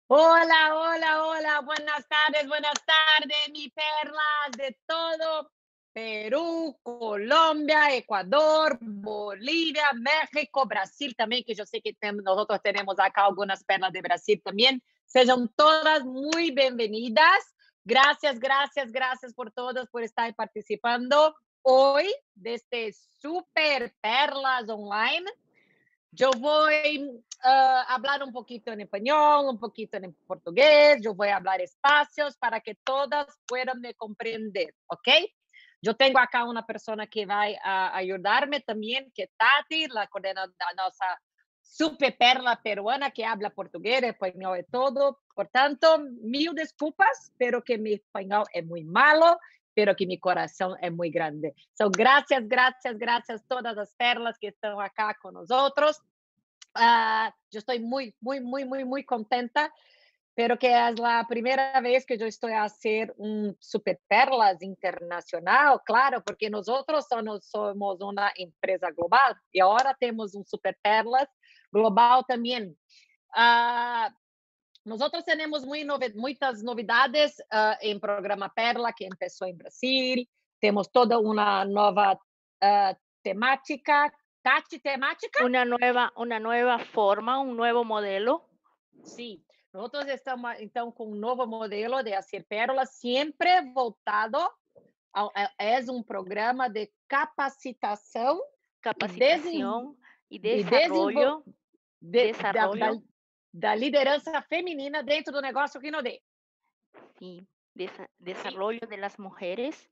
Hola, hola, hola, buenas tardes, mi perlas de todo Perú, Colombia, Ecuador, Bolivia, México, Brasil también, que yo sé que nosotros tenemos acá algunas perlas de Brasil también. Sean todas muy bienvenidas. Gracias, gracias, gracias por todas, por estar participando hoy de este Super Perlas Online. Yo voy a hablar un poquito en español, un poquito en portugués, yo voy a hablar espacios para que todas puedan me comprender, ¿ok? Yo tengo acá una persona que va a ayudarme también, que es Tati, la coordinadora, nuestra super perla peruana que habla portugués, español y todo. Por tanto, mil disculpas, pero que mi español es muy malo, pero que mi corazón es muy grande. So, gracias, gracias, gracias a todas las perlas que están acá con nosotros. Yo estoy muy, muy, muy, muy, muy contenta, pero que es la primera vez que yo estoy a hacer un Super Perlas internacional, claro, porque nosotros somos una empresa global y ahora tenemos un Super Perlas global también. Ah, Nosotros tenemos muitas novidades em programa Perla, que começou em Brasil. Temos toda uma nova temática. Tati, temática? Una nueva forma, un nuevo modelo. Sim. Nosotros estamos, então, com um novo modelo de fazer pérolas, sempre voltado é um programa de capacitação e, Capacitación y e desenvol, desarrollo, desarrollo, da liderança feminina dentro do negócio Rinode. y Sim, desarrollo de las mujeres,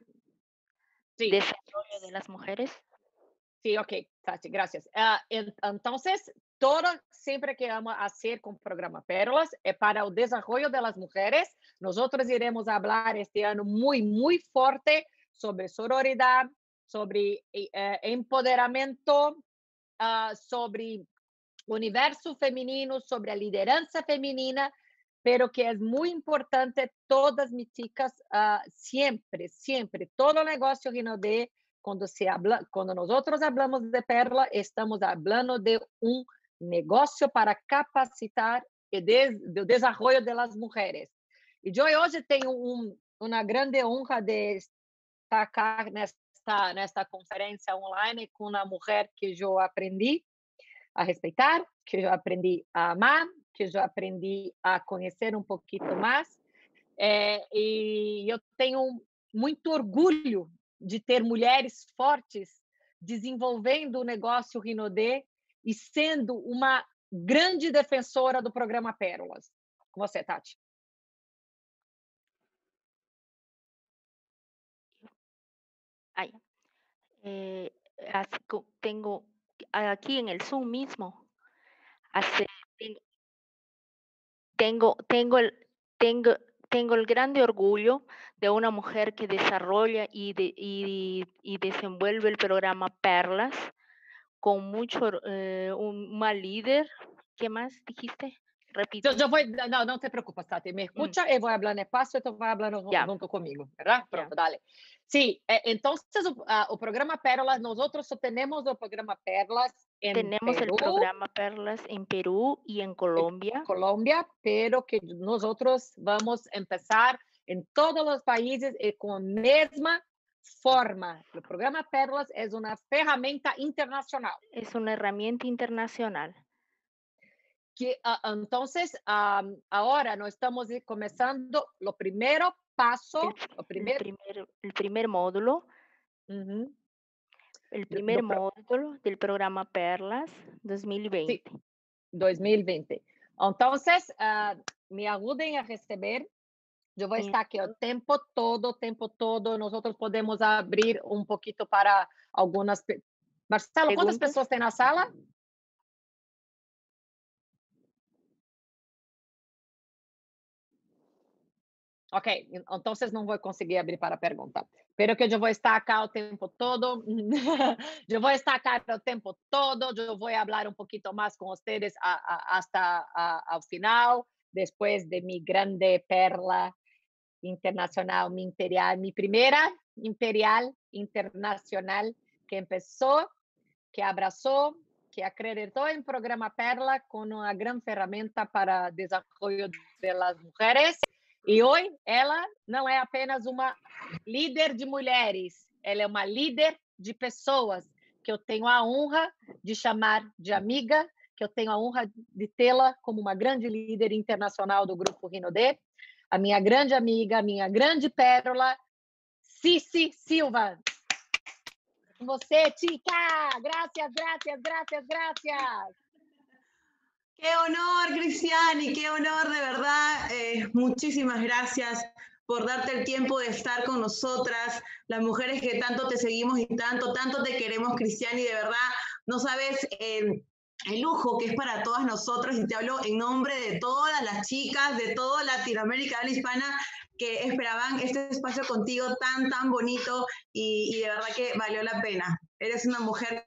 sim. desarrollo de las mujeres. Sí, ok, Tati, gracias. Entonces, todo siempre que vamos a hacer con programa Pérolas es para el desarrollo de las mujeres. Nosotros iremos hablar este año muy, muy fuerte sobre sororidad, sobre empoderamiento, sobre universo femenino, sobre la lideranza femenina, pero que es muy importante todas mis chicas, siempre, siempre, todo negocio que nos dé, cuando nosotros hablamos de Perla, estamos hablando de un negocio para capacitar el desarrollo de las mujeres. Y yo hoy tengo una grande honra de estar acá nesta conferencia online con una mujer que yo aprendí a respeitar, que eu aprendi a amar, que eu aprendi a conhecer um pouquinho mais. E eu tenho muito orgulho de ter mulheres fortes desenvolvendo o negócio Rinodê e sendo uma grande defensora do programa Pérolas. Com você, Tati. Ay, eh, tengo aquí en el Zoom mismo, hace- ten- tengo tengo, tengo el grande orgullo de una mujer que desarrolla y desenvuelve el programa Perlas con una líder. ¿Qué más dijiste? Repite. Eu vou, não, não te preocupes, Tati, me Mm, escucha e vou falando espaço e tu vai falando ya, junto comigo, ¿verdad? ya. Pronto, dale. Sí, entonces o programa Pérolas, nosotros tenemos el programa Perlas en Tenemos el Perú, programa Perlas en Perú y en Colombia. Colombia, pero que nosotros vamos a empezar en todos los países con misma forma. El programa Perlas es una herramienta internacional. Es una herramienta internacional. Que entonces ahora no estamos comenzando lo primero El, paso, lo el primer, primer, el primer módulo, ujú, el primer módulo del programa Perlas sí, 2020. 2020. Entonces, me ayuden a receber. Yo voy a Y estar aquí el tiempo todo, tiempo todo. Nosotros podemos abrir un poquito para algunas. Marcelo, ¿cuántas preguntas, pessoas tem na sala? Ok, entonces não vou conseguir abrir para pergunta. Pero que eu vou estar acá o tempo todo. Eu vou estar acá o tempo todo. Eu vou falar um pouquinho mais com vocês hasta ao final, depois de mi grande perla internacional, mi imperial, mi primera imperial internacional que empezó, que abraçou, que acreditó el programa Perla como una gran herramienta para el desarrollo de las mujeres. E hoje ela não é apenas uma líder de mulheres, ela é uma líder de pessoas que eu tenho a honra de chamar de amiga, que eu tenho a honra de tê-la como uma grande líder internacional do Grupo Rinode, a minha grande amiga, a minha grande pérola, Cici Silva. Com você, chica. Gracias, gracias, gracias, gracias. Qué honor, Cristiani, qué honor, de verdad. Muchísimas gracias por darte el tiempo de estar con nosotras, las mujeres que tanto te seguimos y tanto te queremos, Cristiani, de verdad. No sabes el lujo que es para todas nosotras, y te hablo en nombre de todas las chicas de toda Latinoamérica, habla hispana, que esperaban este espacio contigo tan bonito, y de verdad que valió la pena. Eres una mujer.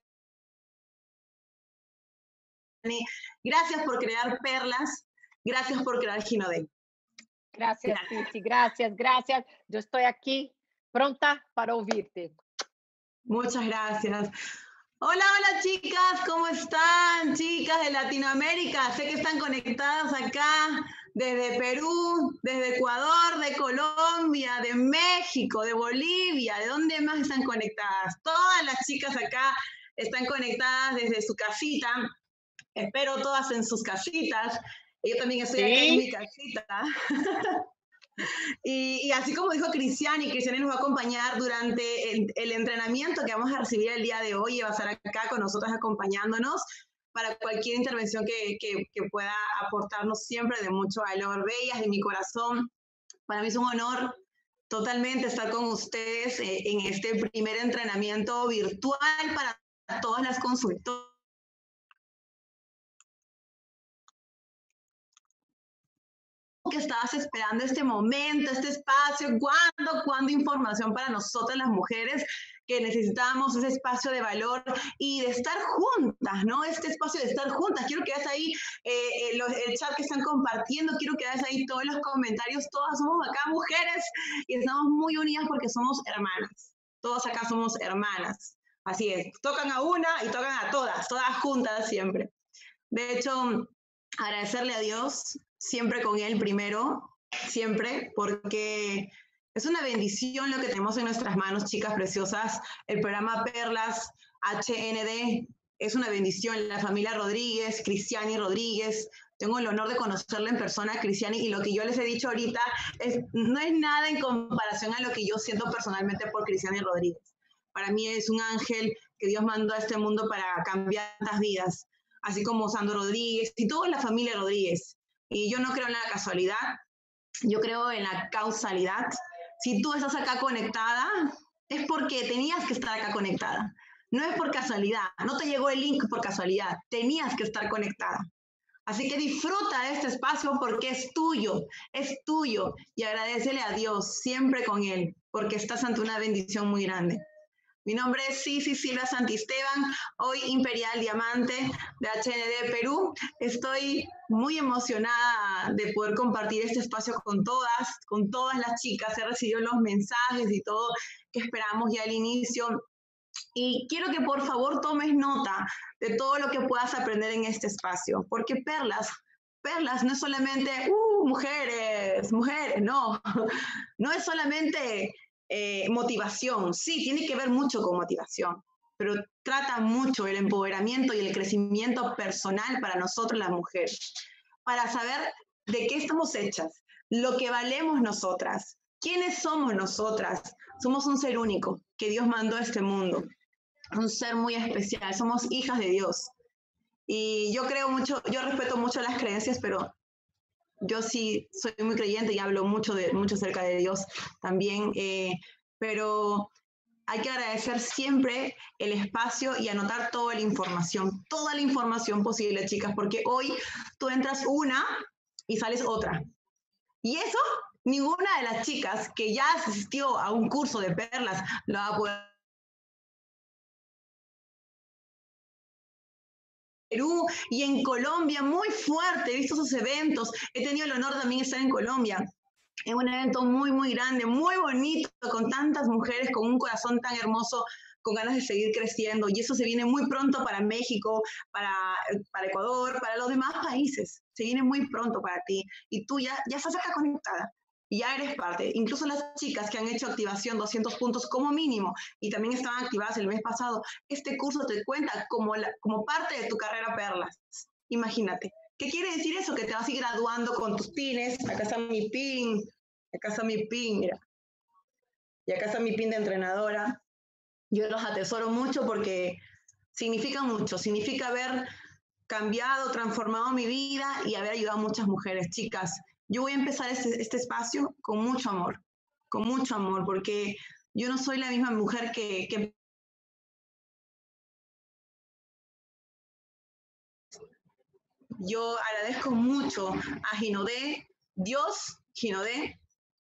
Gracias por crear Perlas, gracias por crear Ginodé. Gracias, Cici, gracias, gracias. Yo estoy aquí pronta para oírte. Muchas gracias. Hola, hola chicas, ¿cómo están? Chicas de Latinoamérica, sé que están conectadas acá desde Perú, desde Ecuador, de Colombia, de México, de Bolivia, ¿de dónde más están conectadas? Todas las chicas acá están conectadas desde su casita. Espero todas en sus casitas. Yo también estoy acá en mi casita. Y así como dijo Cristiani nos va a acompañar durante el entrenamiento que vamos a recibir el día de hoy, y va a estar acá con nosotras acompañándonos para cualquier intervención que pueda aportarnos siempre de mucho valor. Bellas de mi corazón, para mí es un honor totalmente estar con ustedes en este primer entrenamiento virtual para todas las consultoras. Que estabas esperando este momento, este espacio, cuándo información para nosotras las mujeres que necesitamos ese espacio de valor y de estar juntas, ¿no? Este espacio de estar juntas. Quiero que veas ahí el chat que están compartiendo, quiero que veas ahí todos los comentarios. Todas somos acá mujeres y estamos muy unidas porque somos hermanas. Todas acá somos hermanas. Así es, tocan a una y tocan a todas juntas siempre. De hecho, agradecerle a Dios, siempre con Él primero, siempre, porque es una bendición lo que tenemos en nuestras manos, chicas preciosas. El programa Perlas HND es una bendición. La familia Rodríguez, Cristiani Rodríguez, tengo el honor de conocerla en persona, Cristiani, y lo que yo les he dicho ahorita no es nada en comparación a lo que yo siento personalmente por Cristiani Rodríguez. Para mí es un ángel que Dios mandó a este mundo para cambiar tantas vidas, así como Sandro Rodríguez y toda la familia Rodríguez. Y yo no creo en la casualidad, yo creo en la causalidad. Si tú estás acá conectada, es porque tenías que estar acá conectada. No es por casualidad, no te llegó el link por casualidad, tenías que estar conectada. Así que disfruta de este espacio porque es tuyo, y agradécele a Dios siempre con Él, porque estás ante una bendición muy grande. Mi nombre es Cici Silva Santisteban, hoy Imperial Diamante de HND Perú. Estoy muy emocionada de poder compartir este espacio con todas las chicas. He recibido los mensajes y todo que esperamos ya al inicio. Y quiero que por favor tomes nota de todo lo que puedas aprender en este espacio, porque Perlas no es solamente mujeres, no es solamente motivación. Sí, tiene que ver mucho con motivación, pero trata mucho el empoderamiento y el crecimiento personal para nosotros las mujeres, para saber de qué estamos hechas, lo que valemos nosotras, quiénes somos nosotras. Somos un ser único que Dios mandó a este mundo, un ser muy especial, somos hijas de Dios. Y yo creo mucho, yo respeto mucho las creencias, pero yo sí soy muy creyente y hablo mucho acerca de Dios también, pero hay que agradecer siempre el espacio y anotar toda la información posible, chicas, porque hoy tú entras una y sales otra. Y eso, ninguna de las chicas que ya asistió a un curso de Perlas lo va a poder. Perú y en Colombia, muy fuerte, he visto sus eventos, he tenido el honor también de estar en Colombia, en un evento muy grande, muy bonito, con tantas mujeres, con un corazón tan hermoso, con ganas de seguir creciendo, y eso se viene muy pronto para México, para Ecuador, para los demás países. Se viene muy pronto para ti, y tú ya estás acá conectada. Y ya eres parte. Incluso las chicas que han hecho activación 200 puntos como mínimo y también estaban activadas el mes pasado, este curso te cuenta como parte de tu carrera Perlas. Imagínate. ¿Qué quiere decir eso? Que te vas a ir graduando con tus pines. Acá está mi pin. Acá está mi pin, mira. Y acá está mi pin de entrenadora. Yo los atesoro mucho porque significa mucho. Significa haber cambiado, transformado mi vida y haber ayudado a muchas mujeres. Chicas, yo voy a empezar este espacio con mucho amor, porque yo no soy la misma mujer que yo agradezco mucho a Ginodé, Dios, Ginodé,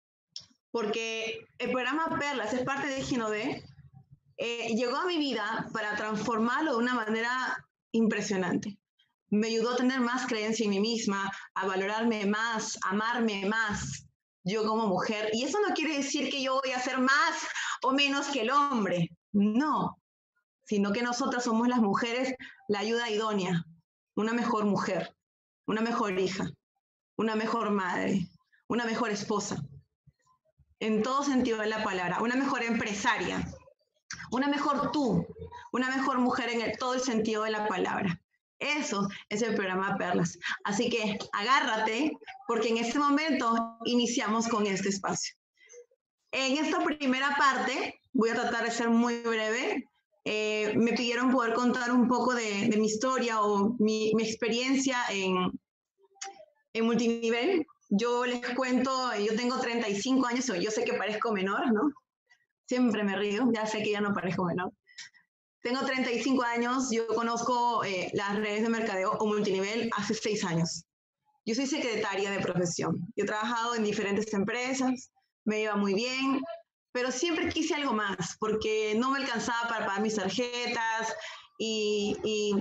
porque el programa Perlas es parte de Ginodé, llegó a mi vida para transformarlo de una manera impresionante. Me ayudó a tener más creencia en mí misma, a valorarme más, a amarme más, yo como mujer. Y eso no quiere decir que yo voy a ser más o menos que el hombre, no, sino que nosotras somos las mujeres la ayuda idónea, una mejor mujer, una mejor hija, una mejor madre, una mejor esposa, en todo sentido de la palabra, una mejor empresaria, una mejor tú, una mejor mujer en todo el sentido de la palabra. Eso es el programa Perlas. Así que agárrate, porque en este momento iniciamos con este espacio. En esta primera parte, voy a tratar de ser muy breve. Me pidieron poder contar un poco de mi historia o mi experiencia en multinivel. Yo les cuento, yo tengo 35 años, yo sé que parezco menor, ¿no? Siempre me río, ya sé que ya no parezco menor. Tengo 35 años, yo conozco las redes de mercadeo o multinivel hace 6 años. Yo soy secretaria de profesión. Yo he trabajado en diferentes empresas, me iba muy bien, pero siempre quise algo más porque no me alcanzaba para pagar mis tarjetas y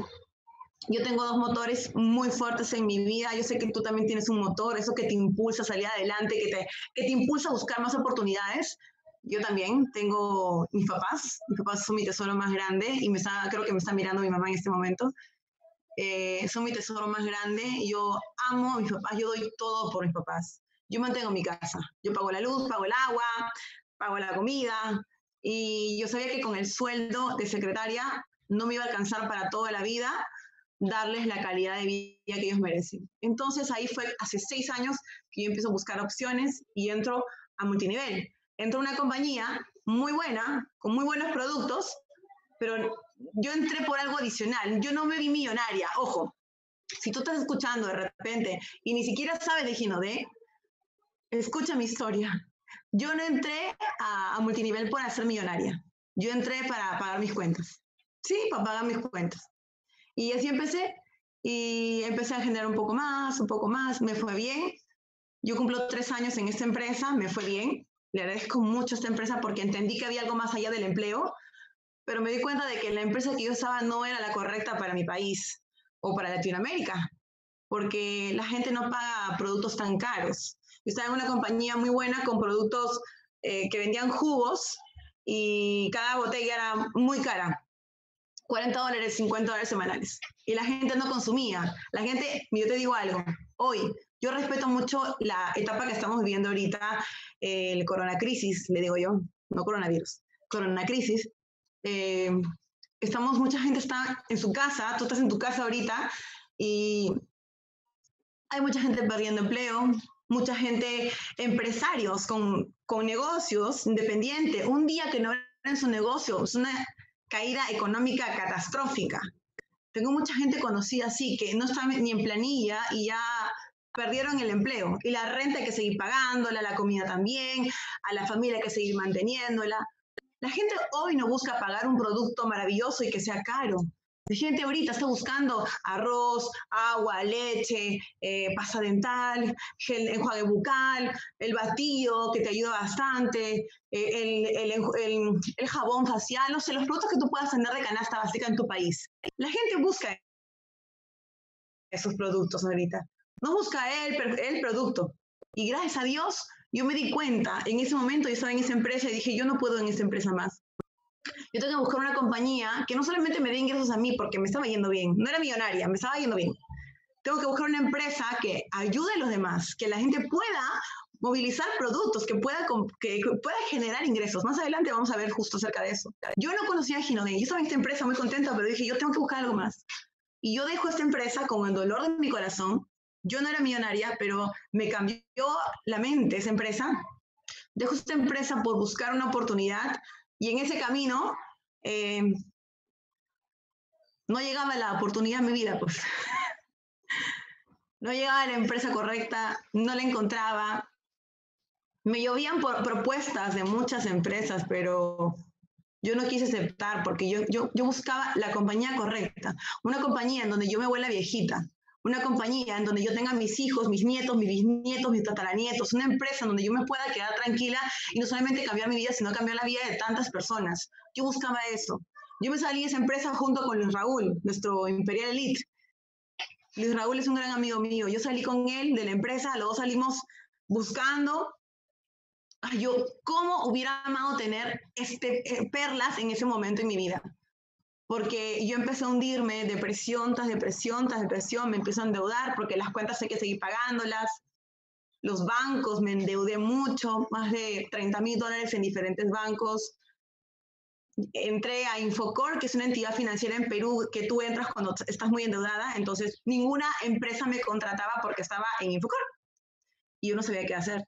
yo tengo 2 motores muy fuertes en mi vida. Yo sé que tú también tienes un motor, eso que te impulsa a salir adelante, que te impulsa a buscar más oportunidades. Yo también tengo mis papás son mi tesoro más grande y creo que me está mirando mi mamá en este momento. Son mi tesoro más grande. Yo amo a mis papás, yo doy todo por mis papás. Yo mantengo mi casa, yo pago la luz, pago el agua, pago la comida y yo sabía que con el sueldo de secretaria no me iba a alcanzar para toda la vida darles la calidad de vida que ellos merecen. Entonces ahí fue hace 6 años que yo empiezo a buscar opciones y entro a multinivel. Entro a una compañía muy buena, con muy buenos productos, pero yo entré por algo adicional. Yo no me vi millonaria. Ojo, si tú estás escuchando de repente y ni siquiera sabes de Ginodé, escucha mi historia. Yo no entré a multinivel para ser millonaria. Yo entré para pagar mis cuentas. Sí, para pagar mis cuentas. Y así empecé. Y empecé a generar un poco más, me fue bien. Yo cumplo 3 años en esta empresa, me fue bien. Le agradezco mucho a esta empresa porque entendí que había algo más allá del empleo, pero me di cuenta de que la empresa que yo estaba no era la correcta para mi país o para Latinoamérica, porque la gente no paga productos tan caros. Yo estaba en una compañía muy buena con productos que vendían jugos y cada botella era muy cara. $40, $50 semanales. Y la gente no consumía. La gente, yo te digo algo, hoy yo respeto mucho la etapa que estamos viviendo ahorita, el coronacrisis, le digo yo, no coronavirus, coronacrisis. Mucha gente está en su casa, tú estás en tu casa ahorita y hay mucha gente perdiendo empleo, mucha gente, empresarios con negocios independientes, un día que no en su negocio, es una caída económica catastrófica. Tengo mucha gente conocida así que no está ni en planilla y ya perdieron el empleo. Y la renta hay que seguir pagándola, la comida también, a la familia hay que seguir manteniéndola. La gente hoy no busca pagar un producto maravilloso y que sea caro. La gente ahorita está buscando arroz, agua, leche, pasta dental, gel, enjuague bucal, el batido que te ayuda bastante, el jabón facial, no sé, los productos que tú puedas tener de canasta básica en tu país. La gente busca esos productos ahorita. No busca el producto. Y gracias a Dios, yo me di cuenta, en ese momento yo estaba en esa empresa y dije, yo no puedo en esta empresa más. yo tengo que buscar una compañía que no solamente me dé ingresos a mí porque me estaba yendo bien, no era millonaria, me estaba yendo bien. Tengo que buscar una empresa que ayude a los demás, que la gente pueda movilizar productos, que pueda generar ingresos. Más adelante vamos a ver justo acerca de eso. Yo no conocía a Ginodé, yo estaba en esta empresa muy contenta, pero dije, yo tengo que buscar algo más. Y yo dejo esta empresa con el dolor de mi corazón. Yo no era millonaria, pero me cambió la mente esa empresa. Dejo esta empresa por buscar una oportunidad y en ese camino no llegaba la oportunidad en mi vida, pues. No llegaba a la empresa correcta, no la encontraba. Me llovían por propuestas de muchas empresas, pero yo no quise aceptar porque yo buscaba la compañía correcta. Una compañía en donde yo me vuelva viejita. Una compañía en donde yo tenga mis hijos, mis nietos, mis bisnietos, mis tataranietos. Una empresa en donde yo me pueda quedar tranquila y no solamente cambiar mi vida, sino cambiar la vida de tantas personas. Yo buscaba eso. Yo me salí de esa empresa junto con Luis Raúl, nuestro Imperial Elite. Luis Raúl es un gran amigo mío. Yo salí con él de la empresa, los dos salimos buscando. Yo, ¿cómo hubiera amado tener perlas en ese momento en mi vida? Porque yo empecé a hundirme, depresión tras depresión tras depresión, me empiezo a endeudar porque las cuentas hay que seguir pagándolas. Los bancos, me endeudé mucho, más de $30,000 en diferentes bancos. Entré a Infocor, que es una entidad financiera en Perú que tú entras cuando estás muy endeudada, entonces ninguna empresa me contrataba porque estaba en Infocor y yo no sabía qué hacer.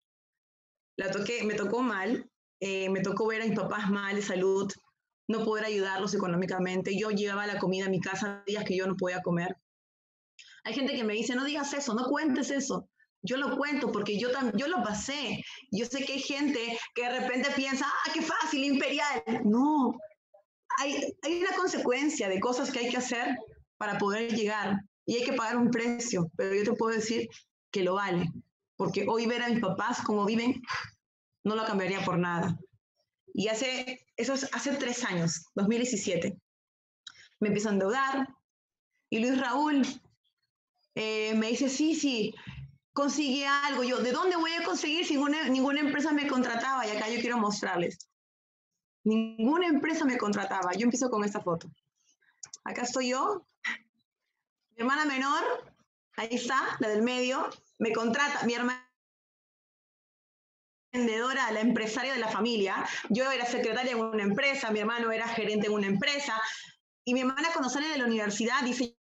Me tocó mal, me tocó ver a mis papás mal de salud, no poder ayudarlos económicamente. Yo llevaba la comida a mi casa días que yo no podía comer. Hay gente que me dice, no digas eso, no cuentes eso. Yo lo cuento porque yo lo pasé. Yo sé que hay gente que de repente piensa, qué fácil, Imperial. No, hay una consecuencia de cosas que hay que hacer para poder llegar y hay que pagar un precio, pero yo te puedo decir que lo vale, porque hoy ver a mis papás cómo viven, no lo cambiaría por nada. Y eso es hace 3 años, 2017. Me empiezo a endeudar y Luis Raúl me dice, sí, consigue algo. Yo, ¿de dónde voy a conseguir si ninguna empresa me contrataba? Y acá yo quiero mostrarles. Ninguna empresa me contrataba. Yo empiezo con esta foto. Acá estoy yo. Mi hermana menor, ahí está, la del medio, me contrata. Mi hermana vendedora, la empresaria de la familia. Yo era secretaria en una empresa, mi hermano era gerente en una empresa. Y mi hermana cuando sale de la universidad dice,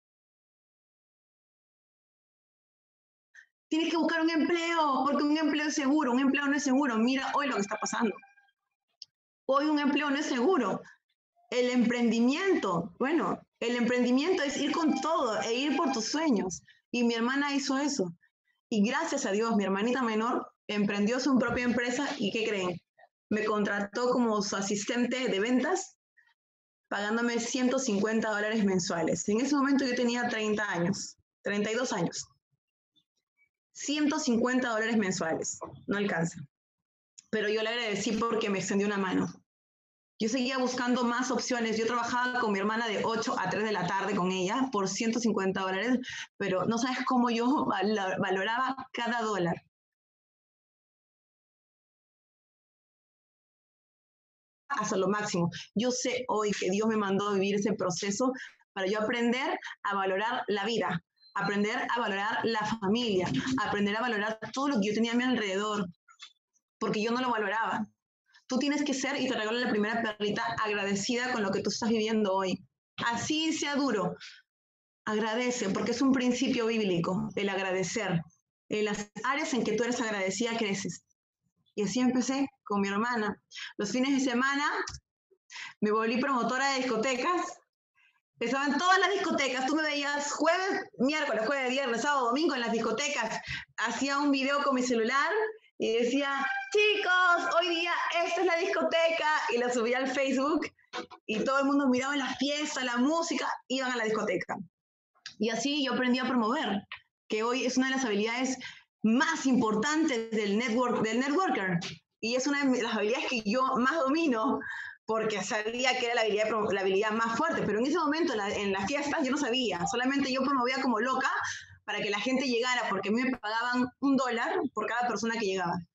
tienes que buscar un empleo, porque un empleo es seguro, un empleo no es seguro. Mira hoy lo que está pasando. Hoy un empleo no es seguro. El emprendimiento, el emprendimiento es ir con todo e ir por tus sueños. Y mi hermana hizo eso. Y gracias a Dios, mi hermanita menor emprendió su propia empresa y ¿qué creen? Me contrató como su asistente de ventas, pagándome $150 mensuales. En ese momento yo tenía 30 años, 32 años. $150 mensuales, no alcanza. Pero yo le agradecí porque me extendió una mano. Yo seguía buscando más opciones. Yo trabajaba con mi hermana de 8 a 3 de la tarde con ella por $150, pero no sabes cómo yo valoraba cada dólar. Hasta lo máximo. Yo sé hoy que Dios me mandó a vivir ese proceso para yo aprender a valorar la vida, aprender a valorar la familia, aprender a valorar todo lo que yo tenía a mi alrededor, porque yo no lo valoraba. Tú tienes que ser, y te regalo la primera perlita, agradecida con lo que tú estás viviendo hoy. Así sea duro, agradece, porque es un principio bíblico, el agradecer. En las áreas en que tú eres agradecida, creces. Y así empecé con mi hermana. Los fines de semana me volví promotora de discotecas. Estaba en todas las discotecas. Tú me veías jueves, miércoles, jueves, viernes, sábado, domingo en las discotecas. Hacía un video con mi celular y decía, chicos, hoy día esta es la discoteca. Y la subía al Facebook y todo el mundo miraba la fiesta, la música, iban a la discoteca. Y así yo aprendí a promover, que hoy es una de las habilidades más importantes del networker. Y es una de las habilidades que yo más domino, porque sabía que era la habilidad más fuerte. Pero en ese momento, en las fiestas, yo no sabía. Solamente yo promovía como loca para que la gente llegara, porque a mí me pagaban $1 por cada persona que llegaba.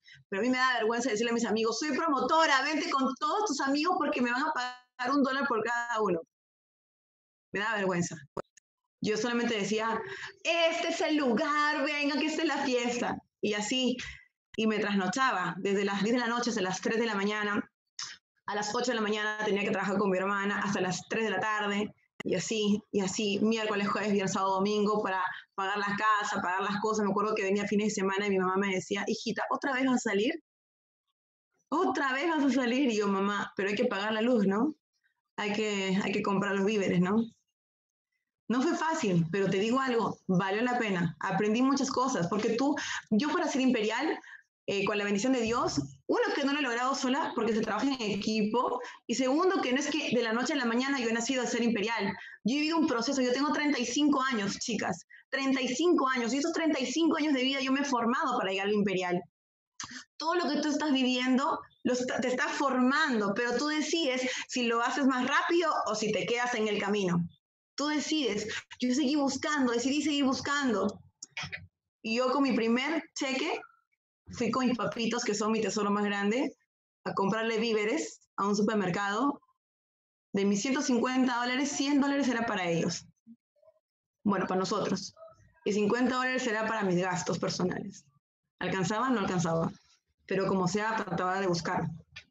Pero a mí me da vergüenza decirle a mis amigos, soy promotora, vente con todos tus amigos porque me van a pagar $1 por cada uno. Me da vergüenza. Yo solamente decía, este es el lugar, venga, que esta es la fiesta. Y así, y me trasnochaba desde las 10 de la noche hasta las 3 de la mañana. A las 8 de la mañana tenía que trabajar con mi hermana hasta las 3 de la tarde. Y así, miércoles, jueves, viernes, sábado, domingo, para pagar la casa, pagar las cosas. Me acuerdo que venía fines de semana y mi mamá me decía, hijita, ¿otra vez vas a salir? ¿Otra vez vas a salir? Y yo, mamá, pero hay que pagar la luz, ¿no? Hay que comprar los víveres, ¿no? No fue fácil, pero te digo algo, valió la pena. Aprendí muchas cosas, porque yo para ser imperial, con la bendición de Dios, uno, que no lo he logrado sola porque se trabaja en equipo, y segundo, que no es que de la noche a la mañana yo he nacido a ser imperial. Yo he vivido un proceso, yo tengo 35 años, chicas, 35 años, y esos 35 años de vida yo me he formado para llegar al imperial. Todo lo que tú estás viviendo te está formando, pero tú decides si lo haces más rápido o si te quedas en el camino. Tú decides. Yo decidí seguir buscando. Y yo con mi primer cheque fui con mis papitos, que son mi tesoro más grande, a comprarle víveres a un supermercado. De mis $150, $100 era para ellos. Bueno, para nosotros. Y $50 era para mis gastos personales. ¿Alcanzaba? No alcanzaba. Pero como sea, trataba de buscar.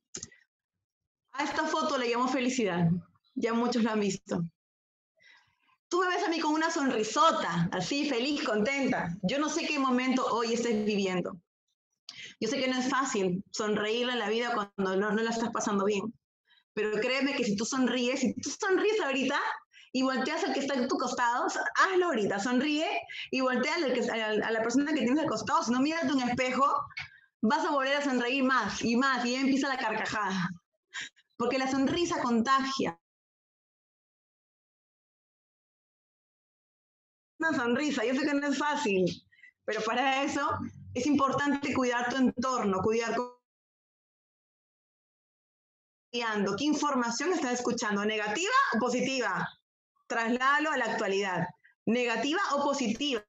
A esta foto le llamo felicidad. Ya muchos la han visto. Tú me ves a mí con una sonrisota, así, feliz, contenta. Yo no sé qué momento hoy estés viviendo. Yo sé que no es fácil sonreírle a la vida cuando no la estás pasando bien. Pero créeme que si tú sonríes ahorita y volteas al que está a tu costado, hazlo ahorita, sonríe y voltea a la persona que tienes al costado. Si no miras un espejo, vas a volver a sonreír más, y ya empieza la carcajada. Porque la sonrisa contagia. Una sonrisa, yo sé que no es fácil, pero para eso es importante cuidar tu entorno, ¿Qué información estás escuchando? ¿Negativa o positiva? Trasládalo a la actualidad. ¿Negativa o positiva?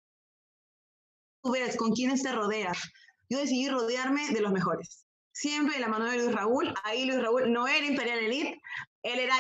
Tú ves con quiénes te rodeas. Yo decidí rodearme de los mejores. Siempre de la mano de Luis Raúl. Ahí Luis Raúl no era Imperial Elite, él era...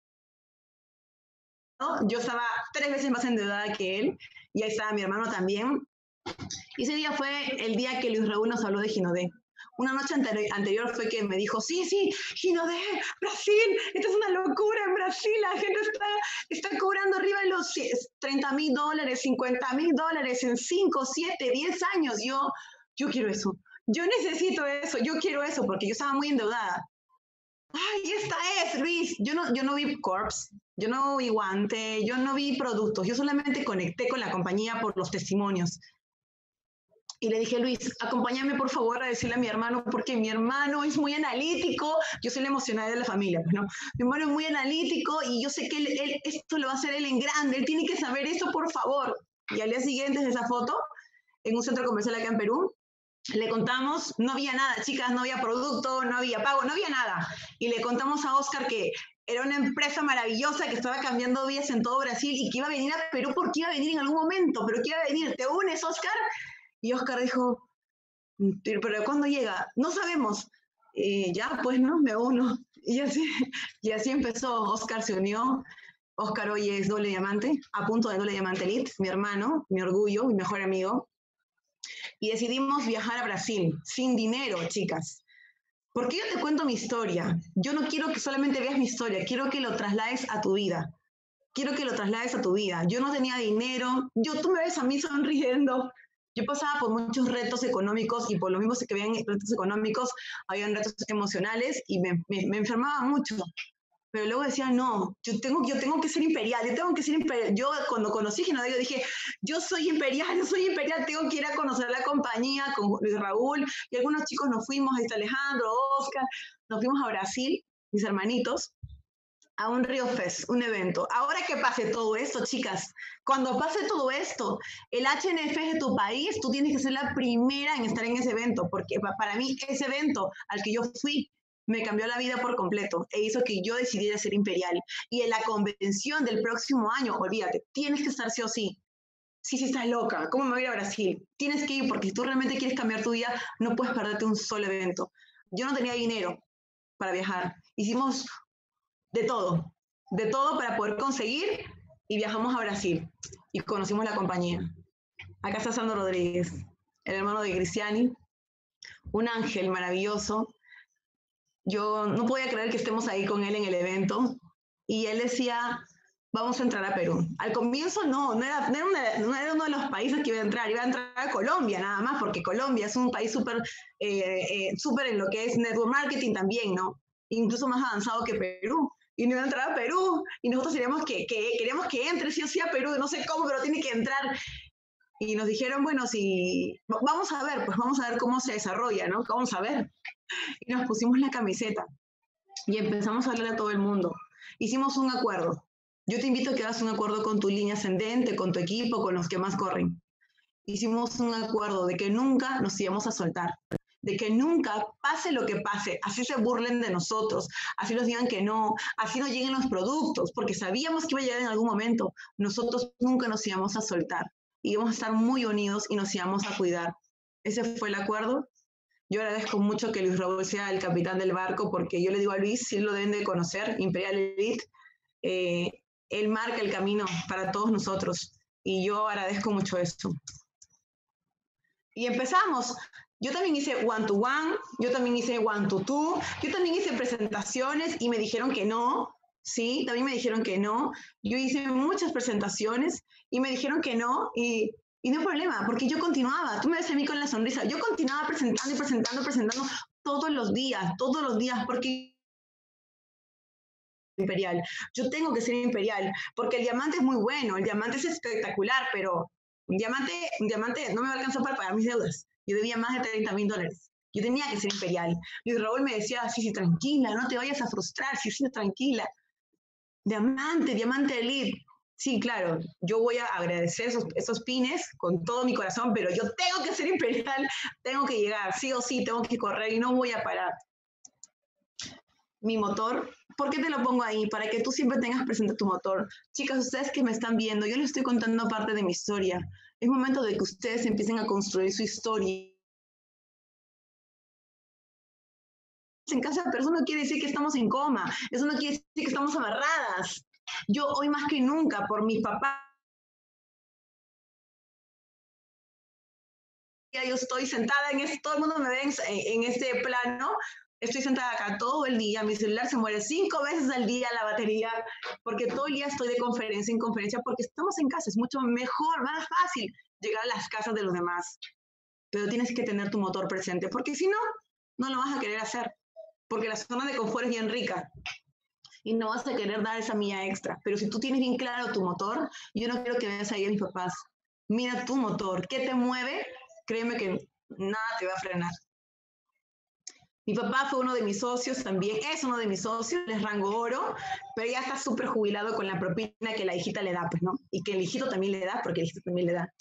Yo estaba 3 veces más endeudada que él, y ahí estaba mi hermano también. Y ese día fue el día que Luis Raúl nos habló de Ginodé. Una noche anterior fue que me dijo, sí, Ginodé, Brasil, esto es una locura en Brasil, la gente está cobrando arriba de los $30,000, $50,000 en 5, 7, 10 años. Yo quiero eso, yo necesito eso, yo quiero eso, porque yo estaba muy endeudada. Ay, esta es, Luis. Yo no vi Corps, yo no vi Guante, yo no vi productos, yo solamente conecté con la compañía por los testimonios. Y le dije, Luis, acompáñame por favor a decirle a mi hermano, porque mi hermano es muy analítico, yo soy la emocionada de la familia, pues, ¿no? Mi hermano es muy analítico y yo sé que esto lo va a hacer él en grande, él tiene que saber eso, por favor. Y al día siguiente de esa foto, en un centro comercial acá en Perú, le contamos, no había nada, chicas, no había producto, no había pago, no había nada. Y le contamos a Oscar que era una empresa maravillosa que estaba cambiando vidas en todo Brasil y que iba a venir a Perú porque iba a venir en algún momento, pero que iba a venir, ¿te unes, Oscar? Y Oscar dijo, ¿pero cuándo llega? No sabemos. Ya, pues, ¿no? Me uno. Y así empezó. Oscar se unió. Oscar hoy es doble diamante, a punto de doble diamante elite, mi hermano, mi orgullo, mi mejor amigo. Y decidimos viajar a Brasil, sin dinero, chicas. Porque yo te cuento mi historia. Yo no quiero que solamente veas mi historia, quiero que lo traslades a tu vida. Quiero que lo traslades a tu vida. Yo no tenía dinero. Tú me ves a mí sonriendo. Yo pasaba por muchos retos económicos y por lo mismo que habían retos económicos, habían retos emocionales y me enfermaba mucho. Pero luego decía, no, yo tengo que ser imperial, Yo cuando conocí Ginodé, yo dije, yo soy imperial, tengo que ir a conocer la compañía con Luis Raúl, y algunos chicos nos fuimos, ahí está Alejandro, Oscar, nos fuimos a Brasil, mis hermanitos, a un Rio Fest, un evento. Ahora que pase todo esto, chicas, cuando pase todo esto, el HNF de tu país, tú tienes que ser la primera en estar en ese evento, porque para mí ese evento al que yo fui me cambió la vida por completo e hizo que yo decidiera ser imperial. Y en la convención del próximo año, olvídate, tienes que estar sí o sí. sí, estás loca, ¿cómo me voy a ir a Brasil? Tienes que ir porque si tú realmente quieres cambiar tu vida, no puedes perderte un solo evento. Yo no tenía dinero para viajar. Hicimos de todo para poder conseguir y viajamos a Brasil y conocimos la compañía. Acá está Sandro Rodríguez, el hermano de Cristiani, un ángel maravilloso. Yo no podía creer que estemos ahí con él en el evento y él decía, vamos a entrar a Perú. Al comienzo no era uno de los países que iba a entrar a Colombia nada más, porque Colombia es un país súper en lo que es network marketing también, ¿no? Incluso más avanzado que Perú. Y no iba a entrar a Perú, y nosotros queríamos que entre sí o sí a Perú, no sé cómo, pero tiene que entrar. Y nos dijeron, bueno, vamos a ver cómo se desarrolla, ¿no? Vamos a ver. Y nos pusimos la camiseta y empezamos a hablar a todo el mundo. Hicimos un acuerdo. Yo te invito a que hagas un acuerdo con tu línea ascendente, con tu equipo, con los que más corren. Hicimos un acuerdo de que nunca nos íbamos a soltar, de que nunca, pase lo que pase, así se burlen de nosotros, así nos digan que no, así no lleguen los productos, porque sabíamos que iba a llegar en algún momento, nosotros nunca nos íbamos a soltar, íbamos a estar muy unidos y nos íbamos a cuidar. Ese fue el acuerdo. Yo agradezco mucho que Luis Raúl sea el capitán del barco, porque yo le digo a Luis, si él lo deben de conocer, Imperial Elite, él marca el camino para todos nosotros, y yo agradezco mucho esto. Y empezamos. Yo también hice one-to-one, yo también hice one-to-two, yo también hice presentaciones y me dijeron que no, ¿sí? También me dijeron que no. Yo hice muchas presentaciones y me dijeron que no, y no hay problema, porque yo continuaba. Tú me ves a mí con la sonrisa. Yo continuaba presentando todos los días, porque imperial. Yo tengo que ser imperial, porque el diamante es muy bueno, el diamante es espectacular, pero un diamante no me va a alcanzar para pagar mis deudas. Yo debía más de $30,000. Yo tenía que ser imperial. Y Raúl me decía, sí, tranquila, no te vayas a frustrar, sí, tranquila. Diamante elite. Sí, claro, yo voy a agradecer esos pines con todo mi corazón, pero yo tengo que ser imperial, tengo que llegar, sí o sí, tengo que correr y no voy a parar. Mi motor, ¿por qué te lo pongo ahí? Para que tú siempre tengas presente tu motor. Chicas, ustedes que me están viendo, yo les estoy contando parte de mi historia. Es momento de que ustedes empiecen a construir su historia. En casa, pero eso no quiere decir que estamos en coma, eso no quiere decir que estamos amarradas. Yo hoy más que nunca, por mis papás, yo estoy sentada todo el mundo me ve en este plano, estoy sentada acá todo el día, mi celular se muere 5 veces al día la batería, porque todo el día estoy de conferencia en conferencia, porque estamos en casa, es mucho mejor, más fácil llegar a las casas de los demás. Pero tienes que tener tu motor presente, porque si no, no lo vas a querer hacer, porque la zona de confort es bien rica y no vas a querer dar esa milla extra. Pero si tú tienes bien claro tu motor, yo no quiero que veas ahí a mis papás. Mira tu motor, ¿qué te mueve? Créeme que nada te va a frenar. Mi papá fue uno de mis socios, también es uno de mis socios, es rango oro, pero ya está súper jubilado con la propina que la hijita le da, pues, ¿no? Y que el hijito también le da, porque el hijito también le da.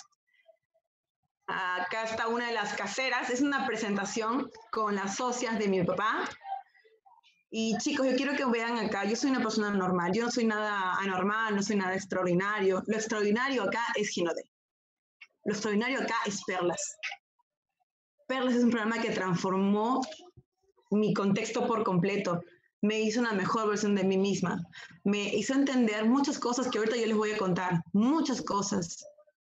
Acá está una de las caseras, es una presentación con las socias de mi papá. Y chicos, yo quiero que vean acá, yo soy una persona normal, yo no soy nada anormal, no soy nada extraordinario. Lo extraordinario acá es Ginodé. Lo extraordinario acá es Perlas. Perlas es un programa que transformó mi contexto por completo. Me hizo una mejor versión de mí misma. Me hizo entender muchas cosas que ahorita yo les voy a contar. Muchas cosas.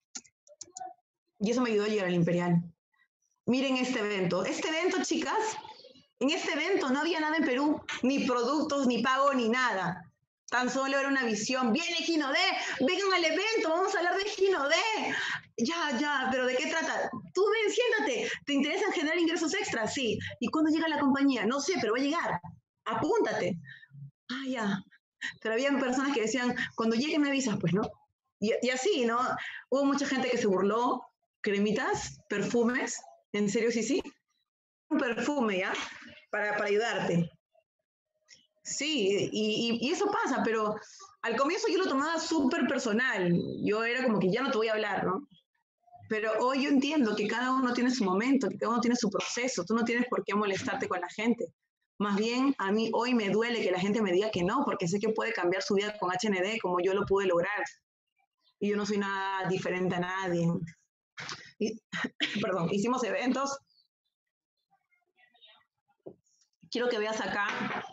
Y eso me ayudó a llegar al Imperial. Miren este evento. Este evento, chicas, en este evento no había nada en Perú. Ni productos, ni pago, ni nada. Tan solo era una visión. Viene Ginodé, vengan al evento, vamos a hablar de Ginodé. Ya, pero ¿de qué trata? Tú ven, siéntate. ¿Te interesa generar ingresos extras? Sí. ¿Y cuándo llega la compañía? No sé, pero va a llegar. Apúntate. Ya. Pero había personas que decían, cuando llegue me avisas, pues, ¿no? Y así, ¿no? Hubo mucha gente que se burló. Cremitas, perfumes, ¿en serio? Sí. Un perfume, ¿ya? Para ayudarte. Sí, y eso pasa, pero al comienzo yo lo tomaba súper personal. Yo era como que ya no te voy a hablar, ¿no? Pero hoy yo entiendo que cada uno tiene su momento, que cada uno tiene su proceso. Tú no tienes por qué molestarte con la gente. Más bien, a mí hoy me duele que la gente me diga que no, porque sé que puede cambiar su vida con HND como yo lo pude lograr. y yo no soy nada diferente a nadie. Perdón, hicimos eventos. Quiero que veas acá.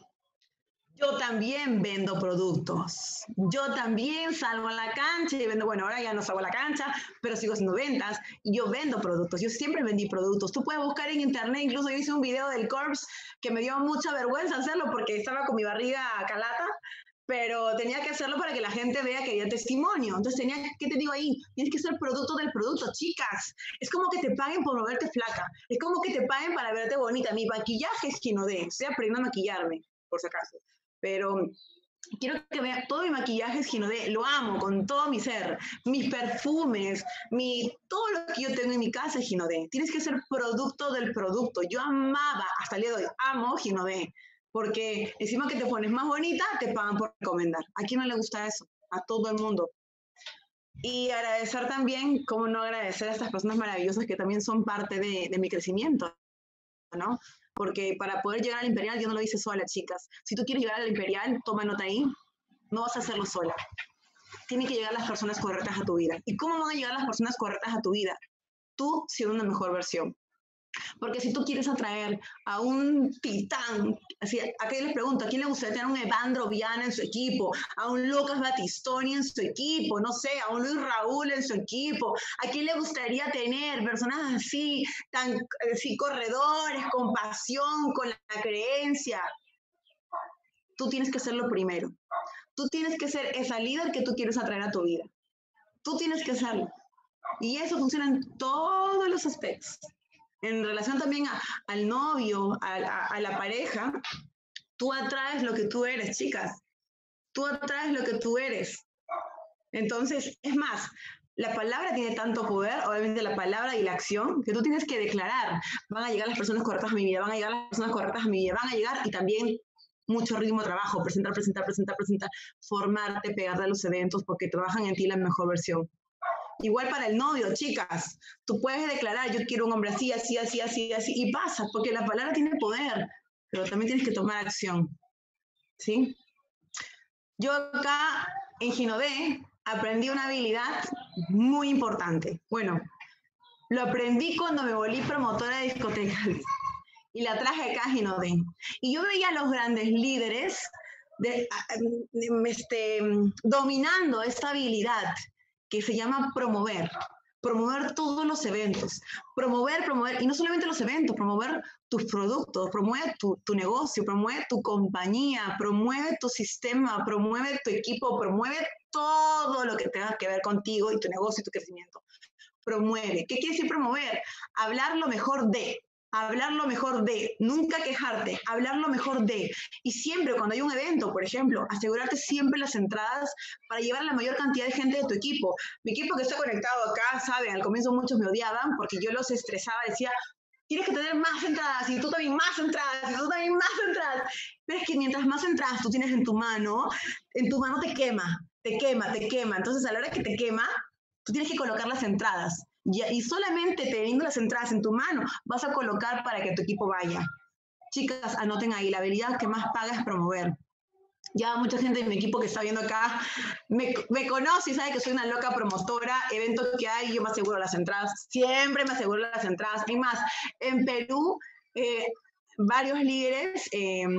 Yo también vendo productos. Yo también salgo a la cancha y vendo, bueno, ahora ya no salgo a la cancha, pero sigo haciendo ventas y yo vendo productos. Yo siempre vendí productos. Tú puedes buscar en internet, incluso yo hice un video del Corps que me dio mucha vergüenza hacerlo porque estaba con mi barriga calata, pero tenía que hacerlo para que la gente vea que había testimonio. Entonces tenía, ¿qué te digo ahí? Tienes que ser producto del producto, chicas. Es como que te paguen por no verte flaca. Es como que te paguen para verte bonita. Mi maquillaje es Ginodé. Estoy aprendiendo a maquillarme, por si acaso. Pero quiero que vean, todo mi maquillaje es Ginodé, lo amo con todo mi ser, mis perfumes, todo lo que yo tengo en mi casa es Ginodé. Tienes que ser producto del producto. Yo amaba, hasta el día de hoy, amo Ginodé, porque encima que te pones más bonita, te pagan por recomendar. ¿A quién no le gusta eso? A todo el mundo. Y agradecer también, cómo no agradecer a estas personas maravillosas que también son parte de mi crecimiento, ¿no? Porque para poder llegar al Imperial, yo no lo hice sola, chicas. Si tú quieres llegar al Imperial, toma nota ahí, no vas a hacerlo sola. Tienen que llegar las personas correctas a tu vida. ¿Y cómo van a llegar las personas correctas a tu vida? Tú siendo una mejor versión. Porque si tú quieres atraer a un titán, así, ¿a qué les pregunto? ¿A quién le gustaría tener un Evandro Viana en su equipo? ¿A un Lucas Battistoni en su equipo? No sé, ¿a un Luis Raúl en su equipo? ¿A quién le gustaría tener personas así, así corredores, con pasión, con la creencia? Tú tienes que ser lo primero. Tú tienes que ser esa líder que tú quieres atraer a tu vida. Tú tienes que serlo. Y eso funciona en todos los aspectos. En relación también al novio, a la pareja, tú atraes lo que tú eres, chicas. Tú atraes lo que tú eres. Entonces, es más, la palabra tiene tanto poder, obviamente la palabra y la acción, que tú tienes que declarar. Van a llegar las personas correctas a mi vida, van a llegar las personas correctas a mi vida, van a llegar y también mucho ritmo de trabajo, presentar, formarte, pegarte a los eventos, porque trabajan en ti la mejor versión. Igual para el novio, chicas, tú puedes declarar, yo quiero un hombre así, así, así, así, así, y pasa, porque la palabra tiene poder, pero también tienes que tomar acción, ¿sí? Yo acá en Ginodé aprendí una habilidad muy importante. Bueno, lo aprendí cuando me volví promotora de discotecas y la traje acá a Ginodé. Y yo veía a los grandes líderes dominando esta habilidad que se llama promover todos los eventos, promover, y no solamente los eventos, promover tus productos, promueve tu negocio, promueve tu compañía, promueve tu sistema, promueve tu equipo, promueve todo lo que tenga que ver contigo y tu negocio y tu crecimiento. Promueve. ¿Qué quiere decir promover? Hablar lo mejor de. Hablar lo mejor de, nunca quejarte, hablar lo mejor de. Y siempre cuando hay un evento, por ejemplo, asegurarte siempre las entradas para llevar a la mayor cantidad de gente de tu equipo. Mi equipo que está conectado acá, saben, al comienzo muchos me odiaban porque yo los estresaba, decía, tienes que tener más entradas, y tú también más entradas, y tú también más entradas. Pero es que mientras más entradas tú tienes en tu mano te quema, te quema, te quema. Entonces a la hora que te quema, tú tienes que colocar las entradas. Y solamente teniendo las entradas en tu mano, vas a colocar para que tu equipo vaya. Chicas, anoten ahí, la habilidad que más paga es promover. Ya mucha gente de mi equipo que está viendo acá me conoce y sabe que soy una loca promotora. Eventos que hay, yo me aseguro las entradas. Siempre me aseguro las entradas. Y más, en Perú, varios líderes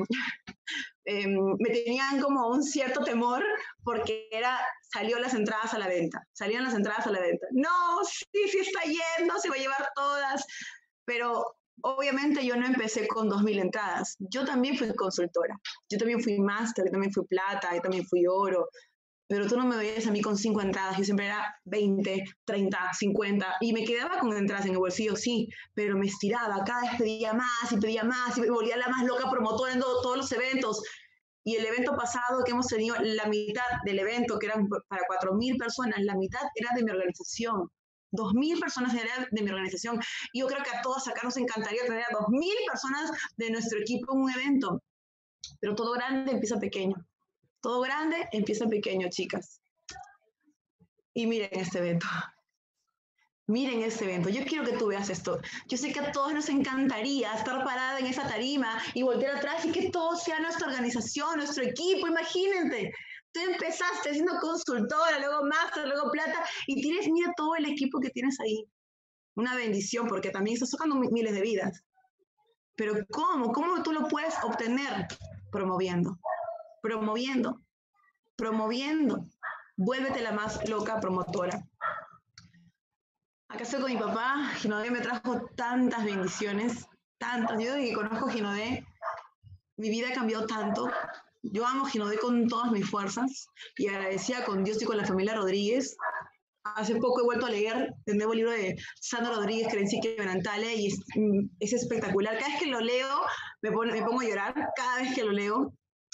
me tenían como un cierto temor porque salieron las entradas a la venta. No, sí está yendo, se va a llevar todas. Pero obviamente yo no empecé con 2.000 entradas. Yo también fui consultora. Yo también fui máster, yo también fui plata, yo también fui oro. Pero tú no me veías a mí con 5 entradas. Yo siempre era 20, 30, 50. Y me quedaba con entradas en el bolsillo, sí. Pero me estiraba. Cada vez pedía más y me volvía la más loca promotora en todos los eventos. Y el evento pasado que hemos tenido, la mitad del evento, que eran para 4.000 personas, la mitad era de mi organización. 2.000 personas eran de mi organización. Y yo creo que a todos acá nos encantaría tener a 2.000 personas de nuestro equipo en un evento. Pero todo grande empieza pequeño. Todo grande empieza pequeño, chicas. Y miren este evento. Miren este evento. Yo quiero que tú veas esto. Yo sé que a todos nos encantaría estar parada en esa tarima y voltear atrás y que todo sea nuestra organización, nuestro equipo. Imagínate. Tú empezaste siendo consultora, luego máster, luego plata, y tienes, mira todo el equipo que tienes ahí. Una bendición, porque también estás tocando miles de vidas. Pero ¿cómo? ¿Cómo tú lo puedes obtener? Promoviendo, promoviendo, promoviendo. Vuélvete la más loca promotora. Acá estoy con mi papá. Ginodé me trajo tantas bendiciones, tantas. Yo desde que conozco Ginodé, mi vida ha cambiado tanto. Yo amo Ginodé con todas mis fuerzas y agradecida con Dios y con la familia Rodríguez. Hace poco he vuelto a leer el nuevo libro de Sandra Rodríguez, Creencia Quebrantable, y es espectacular. Cada vez que lo leo, me pongo a llorar, cada vez que lo leo.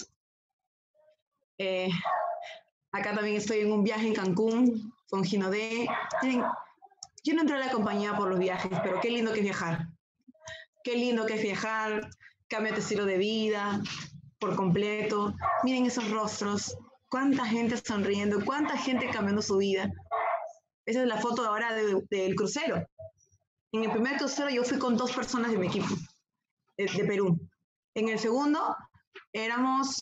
Acá también estoy en un viaje en Cancún con Ginodé. Yo no entré a la compañía por los viajes, pero qué lindo que es viajar. Qué lindo que es viajar, cambia tu estilo de vida por completo. Miren esos rostros, cuánta gente sonriendo, cuánta gente cambiando su vida. Esa es la foto ahora del crucero. En el primer crucero yo fui con 2 personas de mi equipo, de Perú. En el segundo éramos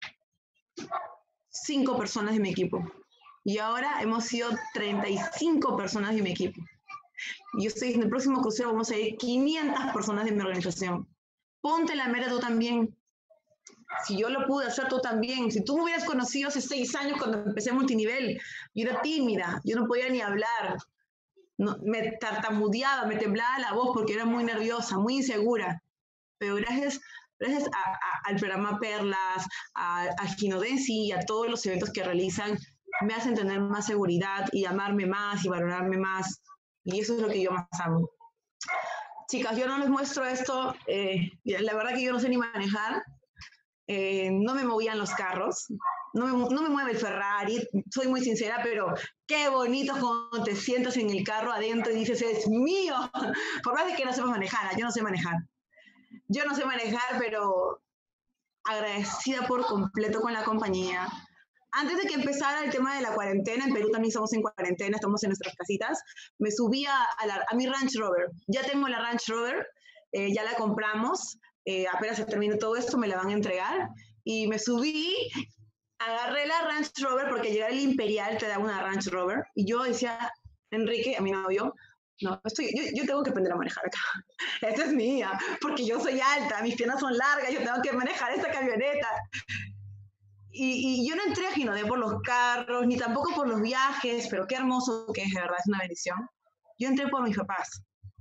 5 personas de mi equipo. Y ahora hemos sido 35 personas de mi equipo. Y yo estoy en el próximo crucero, vamos a ir 500 personas de mi organización. Ponte la meta tú también. Si yo lo pude hacer, tú también. Si tú me hubieras conocido hace 6 años cuando empecé multinivel, yo era tímida, yo no podía ni hablar. No, me tartamudeaba, me temblaba la voz porque era muy nerviosa, muy insegura. Pero gracias al programa Perlas, a Ginodé y a todos los eventos que realizan, me hacen tener más seguridad y amarme más y valorarme más. Y eso es lo que yo más amo. Chicas, yo no les muestro esto. La verdad que yo no sé ni manejar. No me movían los carros. No me mueve el Ferrari. Soy muy sincera, pero qué bonito cuando te sientas en el carro adentro y dices, es mío. Por más de que no sepas manejar, yo no sé manejar. Yo no sé manejar, pero agradecida por completo con la compañía. Antes de que empezara el tema de la cuarentena, en Perú también estamos en cuarentena, estamos en nuestras casitas, me subí a mi Range Rover. Ya tengo la Range Rover, ya la compramos, apenas se termine todo esto me la van a entregar. Y me subí, agarré la Range Rover porque llegar el Imperial te da una Range Rover. Y yo decía, Enrique, a mi novio, no, yo tengo que aprender a manejar acá. Esta es mía, porque yo soy alta, mis piernas son largas, yo tengo que manejar esta camioneta. Y yo no entré a Ginodé por los carros, ni tampoco por los viajes, pero qué hermoso que es, de verdad, es una bendición. Yo entré por mis papás.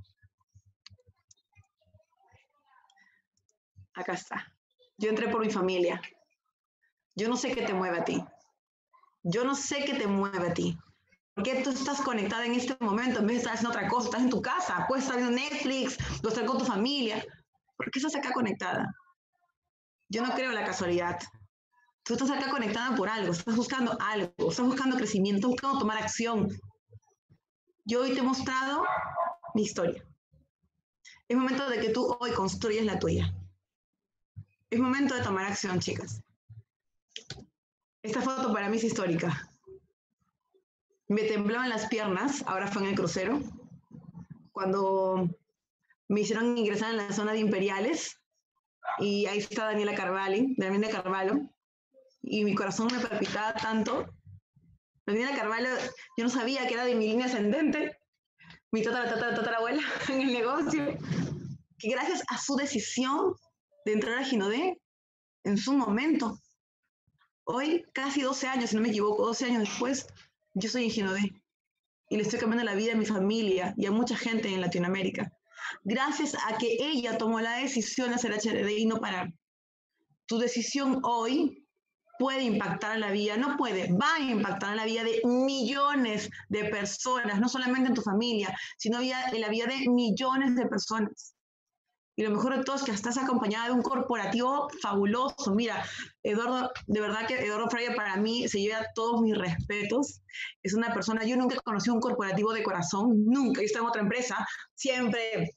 Acá está. Yo entré por mi familia. Yo no sé qué te mueve a ti. Yo no sé qué te mueve a ti. ¿Por qué tú estás conectada en este momento en vez de estar haciendo otra cosa? Estás en tu casa, puedes estar viendo Netflix, o estar con tu familia. ¿Por qué estás acá conectada? Yo no creo en la casualidad. Tú estás acá conectada por algo, estás buscando algo, estás buscando crecimiento, estás buscando tomar acción. Yo hoy te he mostrado mi historia. Es momento de que tú hoy construyas la tuya. Es momento de tomar acción, chicas. Esta foto para mí es histórica. Me temblaban las piernas, ahora fue en el crucero, cuando me hicieron ingresar en la zona de Imperiales, y ahí está Daniela Carvalho, y mi corazón me palpitaba tanto. Daniela Carvalho, yo no sabía que era de mi línea ascendente, mi tatarabuela en el negocio, que gracias a su decisión de entrar a Ginodé, en su momento, hoy, casi 12 años, si no me equivoco, 12 años después, yo soy en Ginodé y le estoy cambiando la vida a mi familia y a mucha gente en Latinoamérica. Gracias a que ella tomó la decisión de hacer HRD y no parar. Tu decisión hoy puede impactar en la vida, no puede, va a impactar en la vida de millones de personas, no solamente en tu familia, sino en la vida de millones de personas. Y lo mejor de todo es que estás acompañada de un corporativo fabuloso. Mira, Eduardo, de verdad que Eduardo Fraya para mí se lleva todos mis respetos. Es una persona, yo nunca he conocido un corporativo de corazón, nunca. Yo estaba en otra empresa, siempre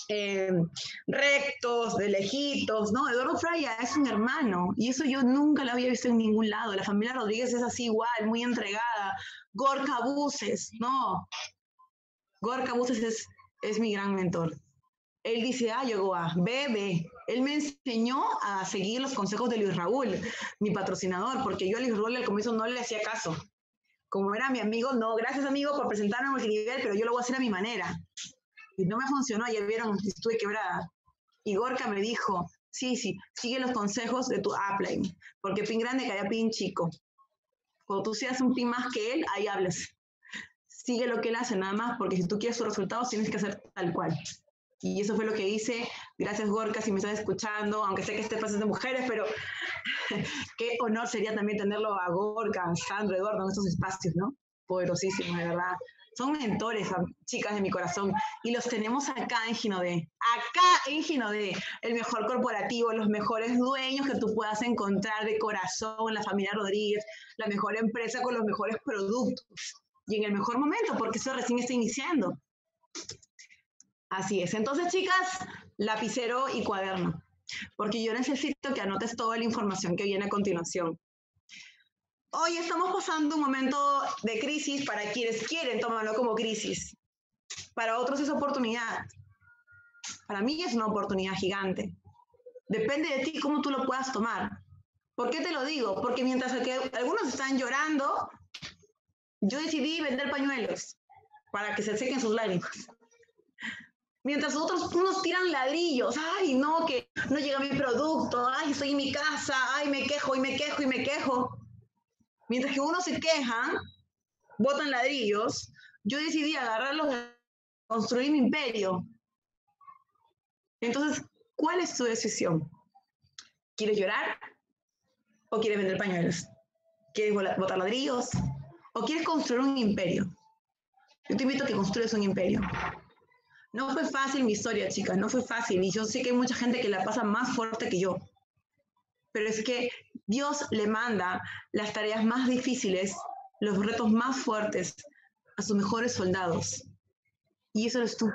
rectos, de lejitos, ¿no? Eduardo Fraya es un hermano y eso yo nunca lo había visto en ningún lado. La familia Rodríguez es así igual, muy entregada. Gorka Buses, no. Gorka Buses es mi gran mentor. Él dice A, yo hago A, B, B. Él me enseñó a seguir los consejos de Luis Raúl, mi patrocinador, porque yo a Luis Raúl al comienzo no le hacía caso. Como era mi amigo, no, gracias amigo por presentarme a multinivel, pero yo lo voy a hacer a mi manera. Y no me funcionó, ayer vieron, estuve quebrada. Y Gorka me dijo, sí, sigue los consejos de tu upline, porque pin grande calla pin chico. Cuando tú seas un pin más que él, ahí hablas. Sigue lo que él hace nada más, porque si tú quieres sus resultados tienes que hacer tal cual. Y eso fue lo que hice. Gracias, Gorka, si me estás escuchando, aunque sé que este paso es de mujeres, pero qué honor sería también tenerlo a Gorka, a Sandro, Eduardo en estos espacios, ¿no? Poderosísimos, de verdad. Son mentores, chicas de mi corazón, y los tenemos acá en Ginodé. Acá en Ginodé, el mejor corporativo, los mejores dueños que tú puedas encontrar de corazón, la familia Rodríguez, la mejor empresa con los mejores productos. Y en el mejor momento, porque eso recién está iniciando. Así es. Entonces, chicas, lapicero y cuaderno, porque yo necesito que anotes toda la información que viene a continuación. Hoy estamos pasando un momento de crisis para quienes quieren tomarlo como crisis. Para otros es oportunidad. Para mí es una oportunidad gigante. Depende de ti cómo tú lo puedas tomar. ¿Por qué te lo digo? Porque mientras que algunos están llorando, yo decidí vender pañuelos para que se sequen sus lágrimas. Mientras otros unos tiran ladrillos, ay no, que no llega mi producto, ay estoy en mi casa, ay me quejo y me quejo y me quejo. Mientras que unos se quejan, botan ladrillos, yo decidí agarrarlos y construir mi imperio. Entonces, ¿cuál es tu decisión? ¿Quieres llorar o quieres vender pañuelos? ¿Quieres botar ladrillos o quieres construir un imperio? Yo te invito a que construyas un imperio. No fue fácil mi historia, chicas, no fue fácil. Y yo sé que hay mucha gente que la pasa más fuerte que yo. Pero es que Dios le manda las tareas más difíciles, los retos más fuertes a sus mejores soldados. Y eso eres tú.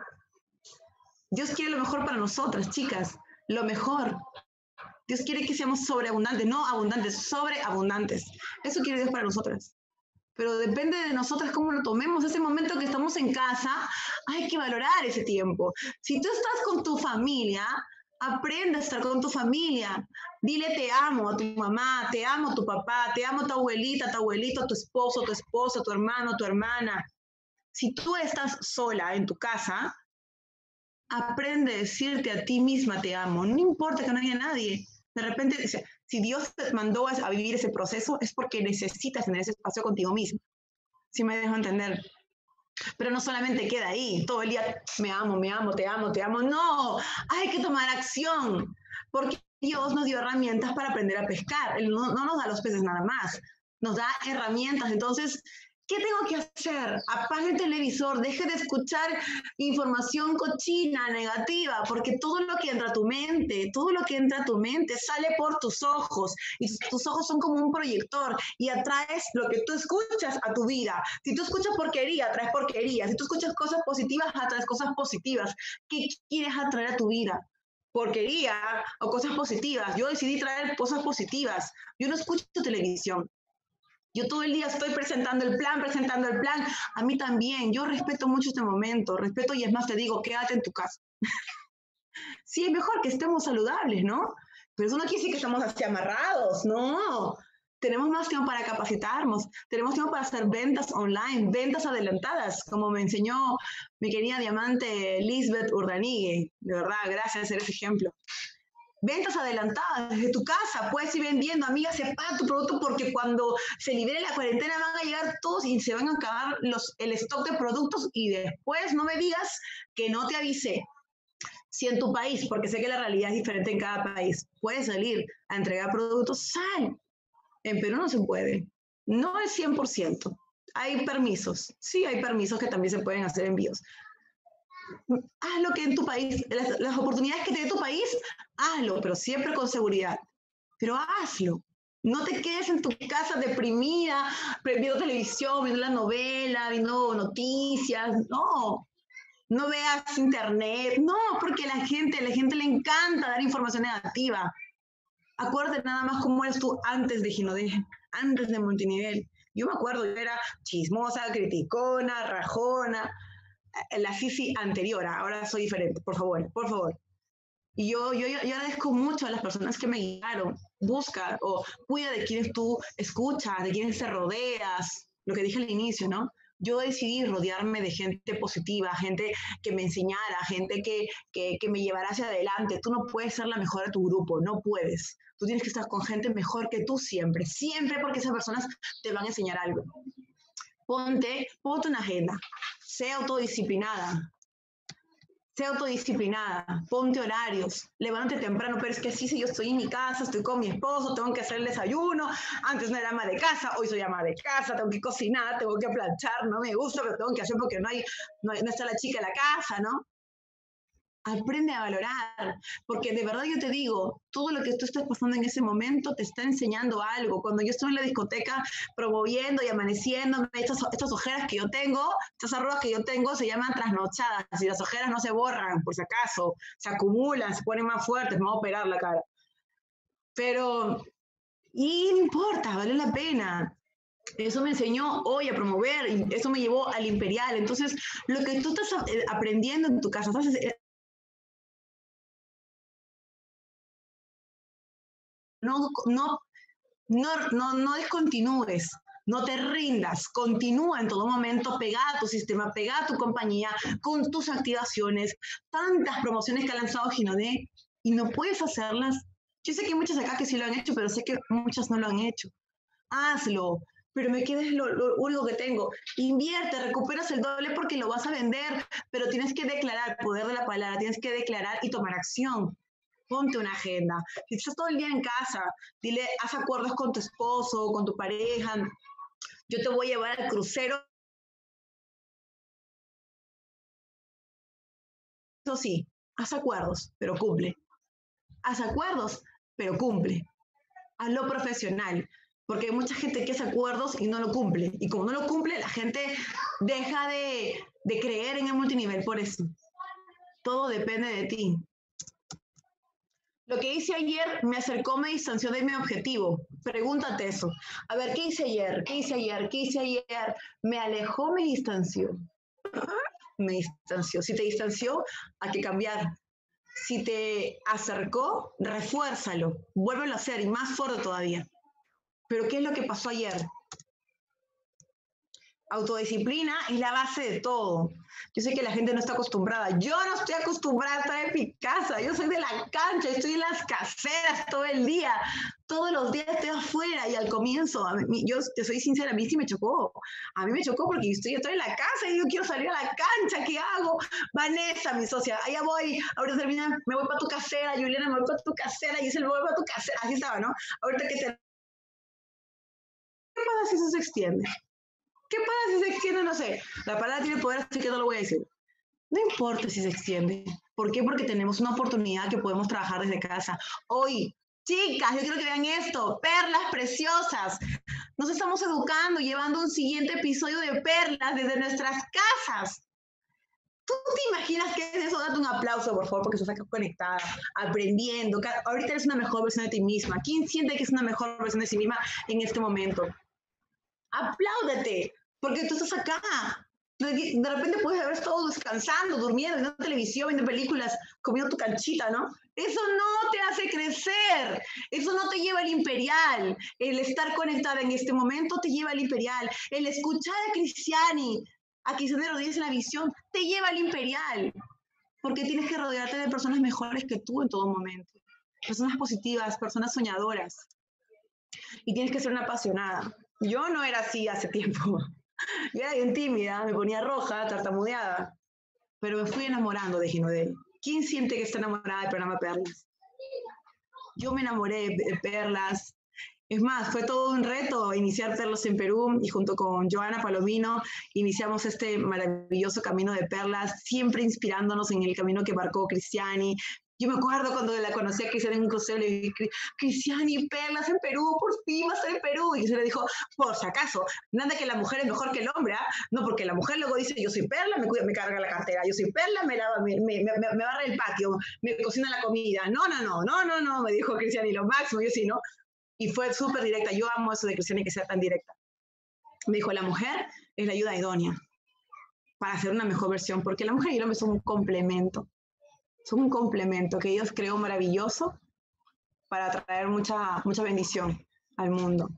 Dios quiere lo mejor para nosotras, chicas, lo mejor. Dios quiere que seamos sobreabundantes, no abundantes, sobreabundantes. Eso quiere Dios para nosotras. Pero depende de nosotras cómo lo tomemos. Ese momento que estamos en casa, hay que valorar ese tiempo. Si tú estás con tu familia, aprende a estar con tu familia. Dile te amo a tu mamá, te amo a tu papá, te amo a tu abuelita, a tu abuelito, a tu esposo, tu esposa, a tu hermano, a tu hermana. Si tú estás sola en tu casa, aprende a decirte a ti misma te amo. No importa que no haya nadie. De repente, si Dios te mandó a vivir ese proceso, es porque necesitas tener ese espacio contigo mismo. ¿Sí me dejo entender? Pero no solamente queda ahí, todo el día me amo, te amo, te amo. No, hay que tomar acción, porque Dios nos dio herramientas para aprender a pescar. Él no nos da los peces nada más, nos da herramientas. Entonces, ¿qué tengo que hacer? Apague el televisor, deje de escuchar información cochina, negativa, porque todo lo que entra a tu mente, sale por tus ojos, y tus ojos son como un proyector, y atraes lo que tú escuchas a tu vida. Si tú escuchas porquería, atraes porquería. Si tú escuchas cosas positivas, atraes cosas positivas. ¿Qué quieres atraer a tu vida? ¿Porquería o cosas positivas? Yo decidí traer cosas positivas. Yo no escucho televisión. Yo todo el día estoy presentando el plan. A mí también, yo respeto mucho este momento, respeto y es más te digo, quédate en tu casa. Sí, es mejor que estemos saludables, ¿no? Pero eso no quiere decir que estamos así amarrados, no. Tenemos más tiempo para capacitarnos, tenemos tiempo para hacer ventas online, ventas adelantadas, como me enseñó mi querida diamante Lisbeth Urdanigue. De verdad, gracias, eres ejemplo. Ventas adelantadas desde tu casa, puedes ir vendiendo, amiga, separa tu producto porque cuando se libere la cuarentena van a llegar todos y se van a acabar el stock de productos y después no me digas que no te avisé. Si en tu país, porque sé que la realidad es diferente en cada país, puedes salir a entregar productos, sal. En Perú no se puede, no es 100%. Hay permisos, sí hay permisos que también se pueden hacer envíos. Haz lo que en tu país, las oportunidades que te dé tu país, hazlo, pero siempre con seguridad. Pero hazlo. No te quedes en tu casa deprimida, viendo televisión, viendo la novela, viendo noticias. No veas internet. No, porque a la gente le encanta dar información negativa. Acuérdate nada más cómo eres tú antes de Ginodé, antes de multinivel. Yo me acuerdo, yo era chismosa, criticona, rajona, la Fifi anterior, ahora soy diferente, por favor. Y yo agradezco mucho a las personas que me guiaron. Busca o cuida de quienes tú escuchas, de quienes te rodeas, lo que dije al inicio, ¿no? Yo decidí rodearme de gente positiva, gente que me enseñara, gente que me llevara hacia adelante. Tú no puedes ser la mejor de tu grupo, no puedes. Tú tienes que estar con gente mejor que tú siempre, siempre, porque esas personas te van a enseñar algo. Ponte una agenda, sé autodisciplinada, ponte horarios, levántate temprano, pero es que sí, si yo estoy en mi casa, estoy con mi esposo, tengo que hacer el desayuno, antes no era ama de casa, hoy soy ama de casa, tengo que cocinar, tengo que planchar, no me gusta, pero tengo que hacer porque no está la chica en la casa, ¿no? Aprende a valorar, porque de verdad yo te digo, todo lo que tú estás pasando en ese momento te está enseñando algo. Cuando yo estuve en la discoteca promoviendo y amaneciendo, estas ojeras que yo tengo, estas arrugas que yo tengo se llaman trasnochadas, y las ojeras no se borran, por si acaso, se acumulan, se ponen más fuertes, me voy a operar la cara. Pero, y no importa, vale la pena. Eso me enseñó hoy a promover, y eso me llevó al Imperial. Entonces, lo que tú estás aprendiendo en tu casa, ¿sabes? No descontinúes, no te rindas, continúa en todo momento pegada a tu sistema, pegada a tu compañía, con tus activaciones, tantas promociones que ha lanzado Ginodé y no puedes hacerlas. Yo sé que hay muchas acá que sí lo han hecho, pero sé que muchas no lo han hecho. Hazlo, pero me quedes lo único que tengo. Invierte, recuperas el doble porque lo vas a vender, pero tienes que declarar, poder de la palabra, tienes que declarar y tomar acción. Ponte una agenda. Si estás todo el día en casa, dile, haz acuerdos con tu esposo, con tu pareja. Yo te voy a llevar al crucero. Eso sí, haz acuerdos, pero cumple. Haz acuerdos, pero cumple. Hazlo profesional, porque hay mucha gente que hace acuerdos y no lo cumple. Y como no lo cumple, la gente deja de creer en el multinivel por eso. Todo depende de ti. Lo que hice ayer me acercó, me distanció de mi objetivo. Pregúntate eso. A ver, ¿qué hice ayer? ¿Qué hice ayer? ¿Qué hice ayer? ¿Me alejó? ¿Me distanció? Me distanció. Si te distanció, hay que cambiar. Si te acercó, refuérzalo. Vuélvelo a hacer y más fuerte todavía. Pero ¿qué es lo que pasó ayer? Autodisciplina es la base de todo. Yo sé que la gente no está acostumbrada. Yo no estoy acostumbrada a estar en mi casa. Yo soy de la cancha, estoy en las caseras todo el día. Todos los días estoy afuera y al comienzo, yo te soy sincera, a mí sí me chocó. A mí me chocó porque estoy en la casa y yo quiero salir a la cancha. ¿Qué hago? Vanessa, mi socia, allá voy. Ahorita termina, me voy para tu casera. Juliana, me voy para tu casera. Giselle, me voy para tu casera. Así estaba, ¿no? Ahorita que te... ¿Qué pasa si eso se extiende? ¿Qué pasa si se extiende? No sé. La palabra tiene poder, así que no lo voy a decir. No importa si se extiende. ¿Por qué? Porque tenemos una oportunidad que podemos trabajar desde casa. Hoy, chicas, yo quiero que vean esto. Perlas preciosas. Nos estamos educando, llevando un siguiente episodio de perlas desde nuestras casas. ¿Tú te imaginas qué es eso? Date un aplauso, por favor, porque estás acá conectada, aprendiendo. Ahorita eres una mejor versión de ti misma. ¿Quién siente que es una mejor versión de sí misma en este momento? Apláudate, porque tú estás acá. De repente puedes haber estado descansando, durmiendo, viendo televisión, viendo películas, comiendo tu canchita, ¿no? Eso no te hace crecer, eso no te lleva al Imperial. El estar conectada en este momento te lleva al Imperial. El escuchar a Cristiani Rodríguez en la visión, te lleva al Imperial. Porque tienes que rodearte de personas mejores que tú en todo momento. Personas positivas, personas soñadoras. Y tienes que ser una apasionada. Yo no era así hace tiempo. Yo era bien tímida, me ponía roja, tartamudeada. Pero me fui enamorando de Ginodé. ¿Quién siente que está enamorada del programa Perlas? Yo me enamoré de Perlas. Es más, fue todo un reto iniciar Perlas en Perú y junto con Joana Palomino iniciamos este maravilloso camino de Perlas, siempre inspirándonos en el camino que marcó Cristiani. Yo me acuerdo cuando la conocí a Cristiani en un crucero, le dije, Cristiani, Perlas en Perú, por fin va a estar en Perú. Y se le dijo, por si acaso, nada que la mujer es mejor que el hombre, ¿ah? No, porque la mujer luego dice, yo soy Perla, me cuida, me carga la cartera, yo soy Perla, me barra el patio, me cocina la comida. No, me dijo Cristiani, lo máximo, yo sí, ¿no? Y fue súper directa. Yo amo eso de Cristiani, que sea tan directa. Me dijo, la mujer es la ayuda idónea para hacer una mejor versión, porque la mujer y el hombre son un complemento. Son un complemento que Dios creó maravilloso para traer mucha bendición al mundo.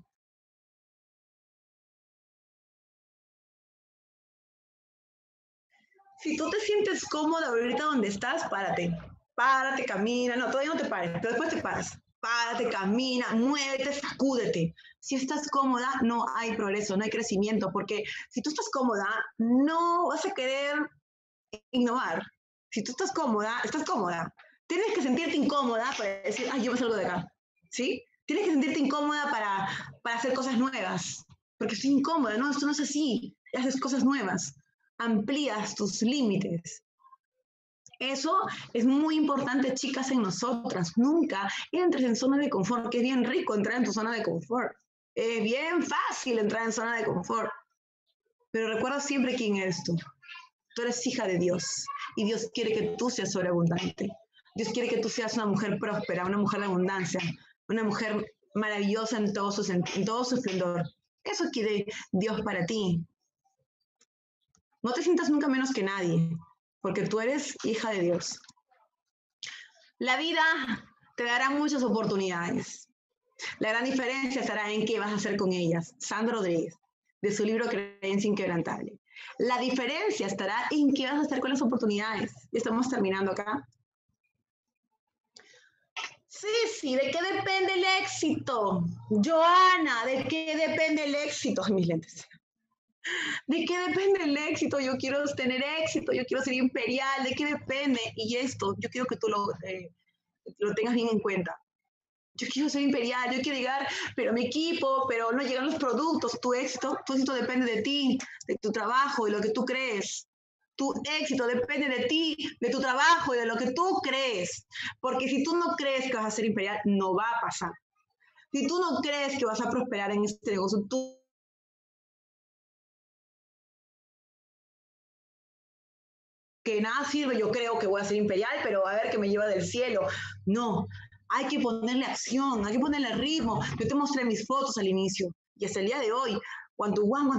Si tú te sientes cómoda ahorita donde estás, párate. Párate, camina. No, todavía no te pares, pero después te paras. Párate, camina, muévete, sacúdete. Si estás cómoda, no hay progreso, no hay crecimiento, porque si tú estás cómoda, no vas a querer innovar. Si tú estás cómoda, estás cómoda. Tienes que sentirte incómoda para decir, ay, yo me salgo de acá. ¿Sí? Tienes que sentirte incómoda para hacer cosas nuevas. Porque estoy incómoda, no, esto no es así. Haces cosas nuevas. Amplías tus límites. Eso es muy importante, chicas, en nosotras. Nunca entres en zona de confort, que es bien rico entrar en tu zona de confort. Es bien fácil entrar en zona de confort. Pero recuerda siempre quién eres tú. Tú eres hija de Dios y Dios quiere que tú seas sobreabundante. Dios quiere que tú seas una mujer próspera, una mujer de abundancia, una mujer maravillosa en todo su esplendor. Eso quiere Dios para ti. No te sientas nunca menos que nadie, porque tú eres hija de Dios. La vida te dará muchas oportunidades. La gran diferencia estará en qué vas a hacer con ellas. Sandra Rodríguez, de su libro Creencia Inquebrantable. La diferencia estará en qué vas a hacer con las oportunidades. Estamos terminando acá. Sí, ¿de qué depende el éxito? Joana, ¿de qué depende el éxito? Mis lentes. ¿De qué depende el éxito? Yo quiero tener éxito, yo quiero ser imperial, ¿de qué depende? Y esto, yo quiero que tú lo tengas bien en cuenta. Yo quiero ser imperial, yo quiero llegar, pero mi equipo, pero no llegan los productos. Tu éxito depende de ti, de tu trabajo, de lo que tú crees. Tu éxito depende de ti, de tu trabajo y de lo que tú crees. Porque si tú no crees que vas a ser imperial, no va a pasar. Si tú no crees que vas a prosperar en este negocio, que nada sirve, yo creo que voy a ser imperial, pero a ver qué me lleva del cielo. No, hay que ponerle acción, hay que ponerle ritmo. Yo te mostré mis fotos al inicio y hasta el día de hoy. Voy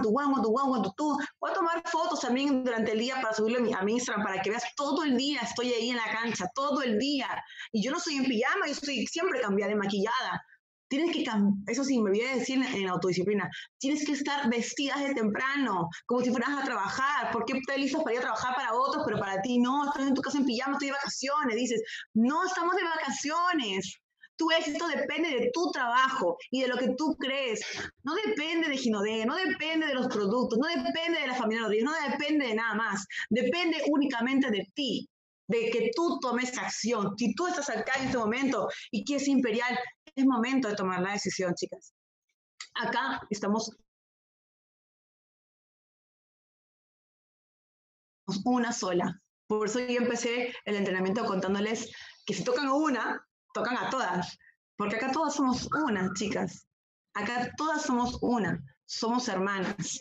a tomar fotos también durante el día para subirlo a mi Instagram para que veas todo el día. Estoy ahí en la cancha, todo el día. Y yo no estoy en pijama, yo estoy siempre cambiada y maquillada. Tienes que, eso sí, me olvidé de decir en la autodisciplina, tienes que estar vestida desde temprano, como si fueras a trabajar. ¿Por qué te listas para ir a trabajar para otros, pero para ti no? Estás en tu casa en pijama, estoy de vacaciones. Dices, no estamos de vacaciones. Tu éxito depende de tu trabajo y de lo que tú crees. No depende de Ginodé, no depende de los productos, no depende de la familia Rodríguez, no depende de nada más. Depende únicamente de ti, de que tú tomes acción. Si tú estás acá en este momento y quieres ser imperial, es momento de tomar la decisión, chicas. Acá estamos una sola. Por eso yo empecé el entrenamiento contándoles que si tocan una, tocan a todas. Porque acá todas somos una, chicas. Acá todas somos una. Somos hermanas.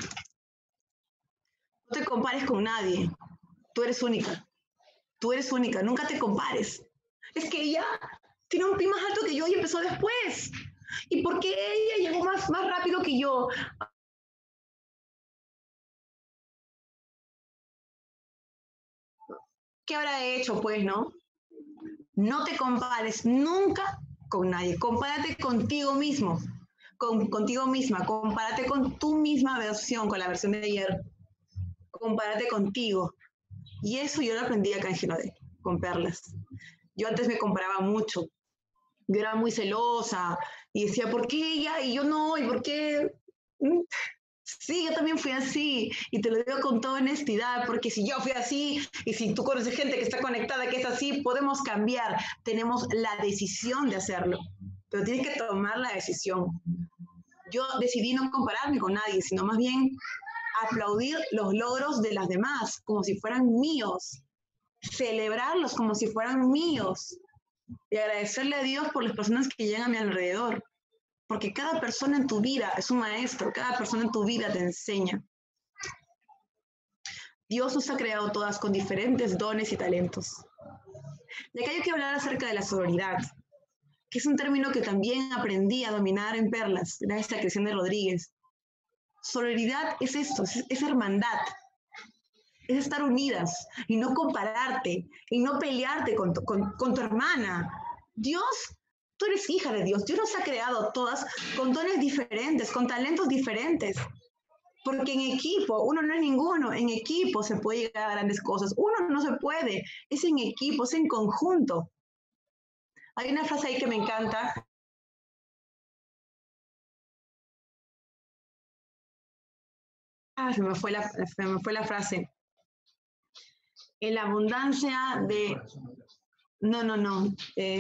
No te compares con nadie. Tú eres única. Tú eres única. Nunca te compares. Es que ella tiene un PIB más alto que yo y empezó después. ¿Y por qué ella llegó más rápido que yo? ¿Qué habrá hecho, pues, no? No te compares nunca con nadie. Compárate contigo mismo, contigo misma. Compárate con tu misma versión, con la versión de ayer. Compárate contigo. Y eso yo lo aprendí acá en Ginodé, con Perlas. Yo antes me comparaba mucho. Yo era muy celosa y decía, ¿por qué ella? Y yo no, ¿y por qué? Sí, yo también fui así y te lo digo con toda honestidad, porque si yo fui así y si tú conoces gente que está conectada, que es así, podemos cambiar. Tenemos la decisión de hacerlo, pero tienes que tomar la decisión. Yo decidí no compararme con nadie, sino más bien aplaudir los logros de las demás como si fueran míos, celebrarlos como si fueran míos y agradecerle a Dios por las personas que llegan a mi alrededor. Porque cada persona en tu vida es un maestro, cada persona en tu vida te enseña. Dios nos ha creado todas con diferentes dones y talentos. Y acá yo quiero hablar acerca de la sororidad, que es un término que también aprendí a dominar en Perlas, gracias a Cristian de Rodríguez. Sororidad es esto, es hermandad. es estar unidas y no compararte y no pelearte con tu hermana. Dios, tú eres hija de Dios. Dios nos ha creado todas con dones diferentes, con talentos diferentes. Porque en equipo, uno no es ninguno, en equipo se puede llegar a grandes cosas. Uno no se puede, es en equipo, es en conjunto. Hay una frase ahí que me encanta. Se me fue la frase. En la abundancia de... No.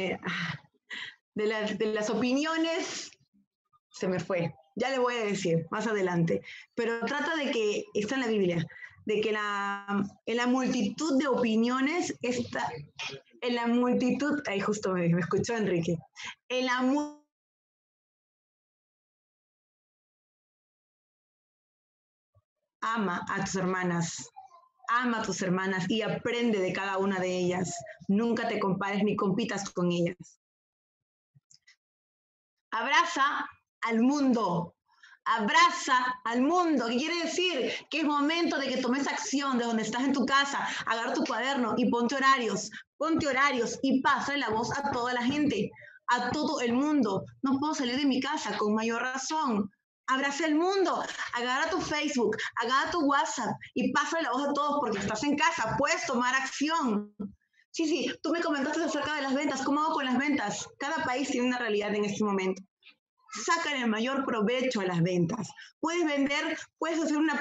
De las opiniones, se me fue. Ya le voy a decir más adelante. Pero trata de que, está en la Biblia, de que en la multitud de opiniones está... En la multitud... Ahí justo me escuchó Enrique. En la ama a tus hermanas. Ama a tus hermanas y aprende de cada una de ellas. Nunca te compares ni compitas con ellas. Abraza al mundo. Abraza al mundo. ¿Qué quiere decir? Que es momento de que tomes acción de donde estás en tu casa. Agarra tu cuaderno y ponte horarios. Ponte horarios y pásale la voz a toda la gente, a todo el mundo. No puedo salir de mi casa, con mayor razón. Abraza el mundo, agarra tu Facebook, agarra tu WhatsApp y pásale la voz a todos porque estás en casa, puedes tomar acción. Sí, tú me comentaste acerca de las ventas, ¿cómo hago con las ventas? Cada país tiene una realidad en este momento. Sacan el mayor provecho a las ventas. Puedes vender, puedes hacer una...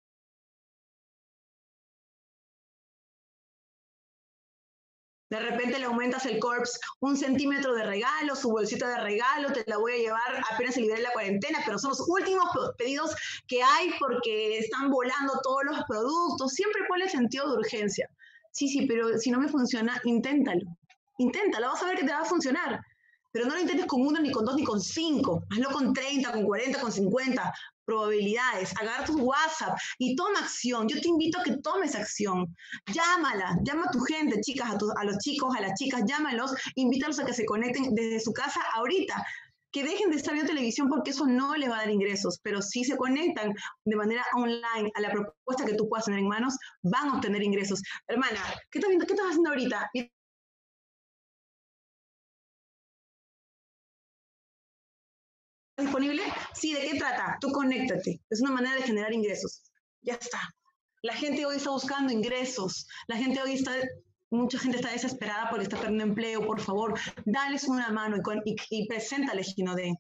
De repente le aumentas el corps 1 centímetro de regalo, su bolsita de regalo, te la voy a llevar apenas se libere la cuarentena, pero son los últimos pedidos que hay porque están volando todos los productos. Siempre ponle sentido de urgencia. Sí, pero si no me funciona, inténtalo. Inténtalo, vas a ver que te va a funcionar. Pero no lo intentes con 1, ni con 2, ni con 5. Hazlo con 30, con 40, con 50 probabilidades. Agarra tu WhatsApp y toma acción. Yo te invito a que tomes acción. Llámala, llama a tu gente, chicas, a los chicos, a las chicas, llámalos, invítalos a que se conecten desde su casa ahorita. Que dejen de estar viendo televisión porque eso no les va a dar ingresos, pero si se conectan de manera online a la propuesta que tú puedas tener en manos, van a obtener ingresos. Hermana, ¿qué estás haciendo ahorita? ¿Disponible? Sí, ¿de qué trata? Tú conéctate. Es una manera de generar ingresos. Ya está. La gente hoy está buscando ingresos. La gente hoy mucha gente está desesperada porque está perdiendo empleo. Por favor, dales una mano y preséntales Ginodé.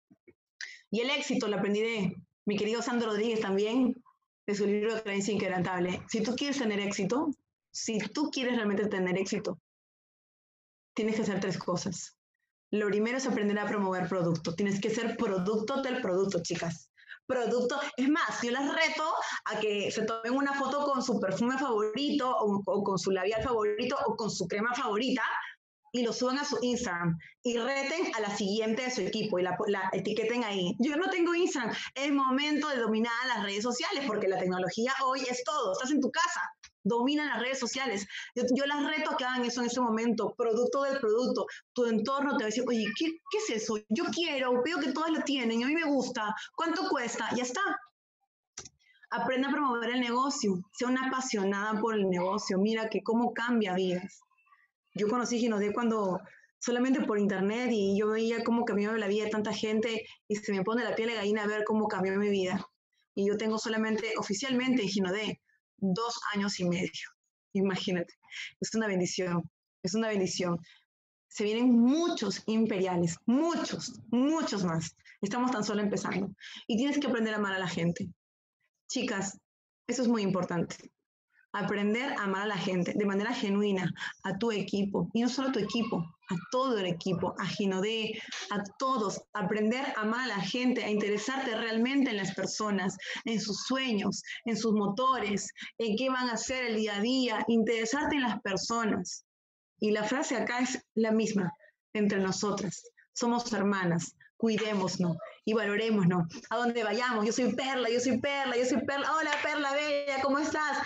Y el éxito lo aprendí de mi querido Sandro Rodríguez también, de su libro de Creencia Inquebrantable. Si tú quieres tener éxito, si tú quieres realmente tener éxito, tienes que hacer 3 cosas. Lo primero es aprender a promover producto. Tienes que ser producto del producto, chicas. Producto. Es más, yo las reto a que se tomen una foto con su perfume favorito o con su labial favorito o con su crema favorita y lo suban a su Instagram y reten a la siguiente de su equipo y la etiqueten ahí. Yo no tengo Instagram. Es momento de dominar las redes sociales porque la tecnología hoy es todo. Estás en tu casa. Dominan las redes sociales. Yo las reto a que hagan eso en este momento, producto del producto. Tu entorno te va a decir, oye, ¿qué es eso? Yo quiero, veo que todas lo tienen, a mí me gusta, ¿cuánto cuesta? Ya está. Aprende a promover el negocio, sea una apasionada por el negocio, mira que cómo cambia vidas. Yo conocí Ginodé cuando solamente por internet y yo veía cómo cambió la vida de tanta gente y se me pone la piel de gallina a ver cómo cambió mi vida. Y yo tengo solamente, oficialmente en Ginodé, 2 años y medio. Imagínate, es una bendición, es una bendición. Se vienen muchos imperiales, muchos más. Estamos tan solo empezando. Y tienes que aprender a amar a la gente. Chicas, eso es muy importante. Aprender a amar a la gente de manera genuina, a tu equipo, y no solo a tu equipo, a todo el equipo, a Ginodé, a todos. Aprender a amar a la gente, a interesarte realmente en las personas, en sus sueños, en sus motores, en qué van a hacer el día a día, interesarte en las personas. Y la frase acá es la misma entre nosotras. Somos hermanas, cuidémonos y valorémonos. A donde vayamos, yo soy Perla, yo soy Perla, yo soy Perla. Hola Perla Bella, ¿cómo estás?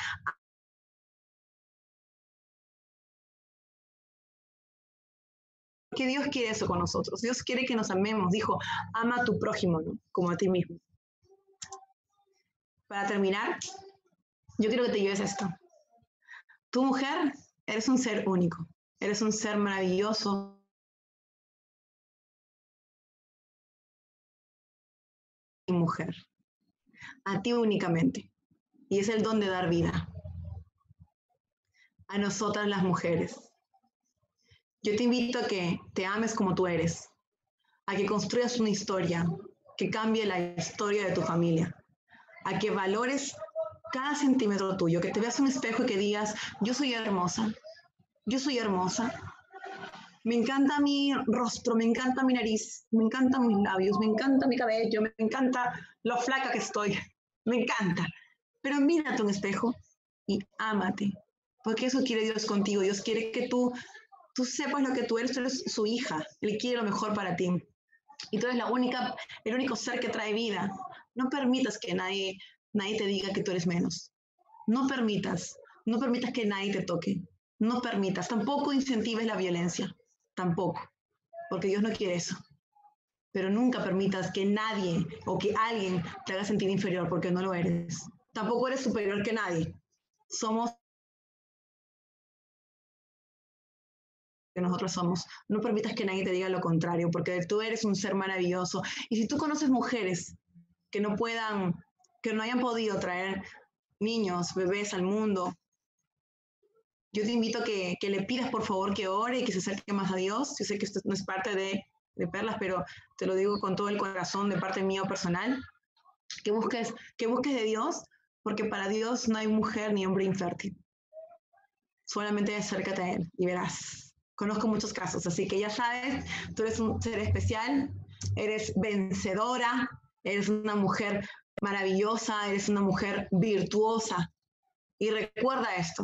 Que Dios quiere eso con nosotros. Dios quiere que nos amemos. Dijo, ama a tu prójimo, ¿no? Como a ti mismo. Para terminar, yo quiero que te lleves esto. Tu mujer, eres un ser único, eres un ser maravilloso. Mujer, a ti únicamente, y es el don de dar vida a nosotras las mujeres. Yo te invito a que te ames como tú eres, a que construyas una historia que cambie la historia de tu familia, a que valores cada centímetro tuyo, que te veas un espejo y que digas, yo soy hermosa, yo soy hermosa. Me encanta mi rostro, me encanta mi nariz, me encantan mis labios, me encanta mi cabello, me encanta lo flaca que estoy, me encanta. Pero mírate un espejo y ámate, porque eso quiere Dios contigo. Dios quiere que tú sepas lo que tú eres su hija, Él quiere lo mejor para ti. Y tú eres el único ser que trae vida. No permitas que nadie te diga que tú eres menos. No permitas que nadie te toque. No permitas, tampoco incentives la violencia. Tampoco, porque Dios no quiere eso. Pero nunca permitas que nadie o que alguien te haga sentir inferior, porque no lo eres. Tampoco eres superior que nadie. Somos que nosotros somos. No permitas que nadie te diga lo contrario, porque tú eres un ser maravilloso. Y si tú conoces mujeres que no hayan podido traer niños, bebés al mundo, yo te invito a que le pidas por favor que ore y que se acerque más a Dios. Yo sé que esto no es parte de Perlas, pero te lo digo con todo el corazón de parte mía personal, que busques de Dios, porque para Dios no hay mujer ni hombre infértil. Solamente acércate a Él y verás. Conozco muchos casos, así que ya sabes, tú eres un ser especial, eres vencedora, eres una mujer maravillosa, eres una mujer virtuosa. Y recuerda esto,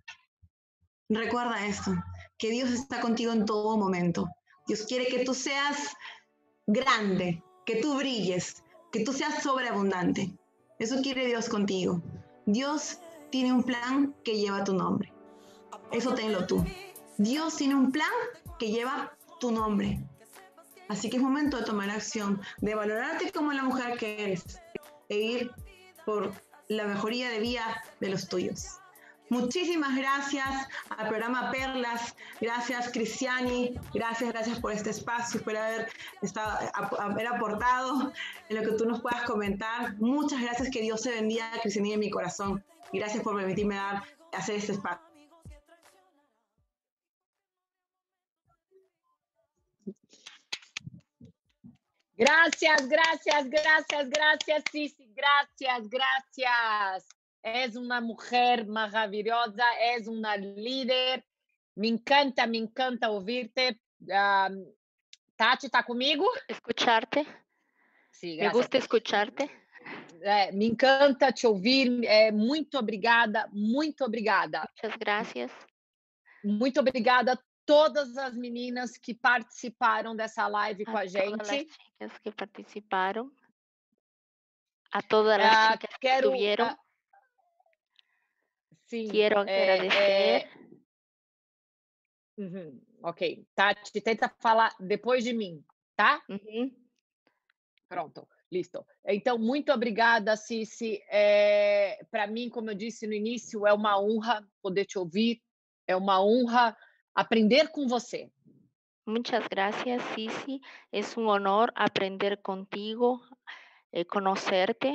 que Dios está contigo en todo momento. Dios quiere que tú seas grande, que tú brilles, que tú seas sobreabundante. Eso quiere Dios contigo. Dios tiene un plan que lleva tu nombre. Eso tenlo tú. Dios tiene un plan que lleva tu nombre. Así que es momento de tomar acción, de valorarte como la mujer que eres e ir por la mejoría de vida de los tuyos. Muchísimas gracias al programa Perlas, gracias Cristiani, gracias por este espacio, espero haber aportado en lo que tú nos puedas comentar. Muchas gracias, que Dios te bendiga, Cristiani, en mi corazón. Gracias por permitirme hacer este espacio. Gracias, Cici, gracias. Es una mujer maravillosa, es una líder. Me encanta ouvir-te. Tati, está comigo? Escucharte. Sí, Me gusta escucharte. Me encanta te ouvir. Muito obrigada. Muchas gracias. Muito obrigada a todas as meninas que participaram dessa live com a Todas las gente. chicas que participaron, a todas las chicas que estuvieron. Sim, Quiero agradecer. Ok, Tati, tenta falar depois de mim, tá? Ujú. Pronto, listo. Então, muito obrigada, Cici. Para mim, como eu disse no início, é uma honra poder te ouvir, é uma honra aprender com você. Muchas gracias, Cici. Es un honor aprender contigo, conocerte.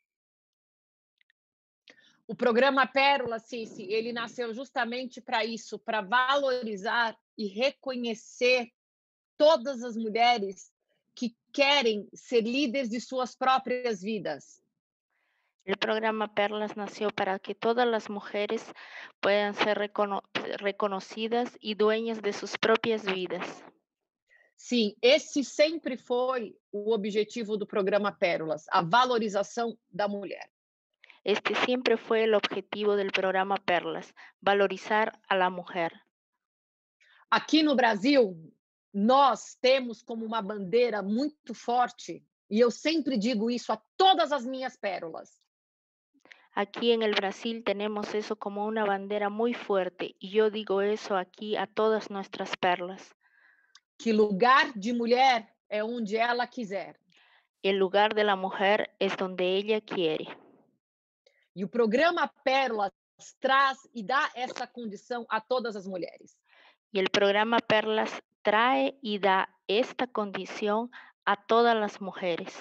O programa Pérola, Cici, ele nasceu justamente para isso, para valorizar e reconhecer todas as mulheres que querem ser líderes de suas próprias vidas. El programa Perlas nació para que todas las mujeres puedan ser reconocidas y dueñas de sus propias vidas. Sim, esse sempre foi o objetivo do programa Pérolas, a valorização da mulher. Este siempre fue el objetivo del programa Perlas, valorizar a la mujer. Aqui no Brasil, nós temos como uma bandeira muito forte, e eu sempre digo isso a todas as minhas pérolas. Aquí en el Brasil tenemos eso como una bandera muy fuerte, y yo digo eso aquí a todas nuestras perlas. Que lugar de mulher é onde ela quiser. El lugar de la mujer es donde ella quiere. E o programa Pérolas traz e dá essa condição a todas as mulheres. Y el programa Perlas trae y da esta condición a todas las mujeres.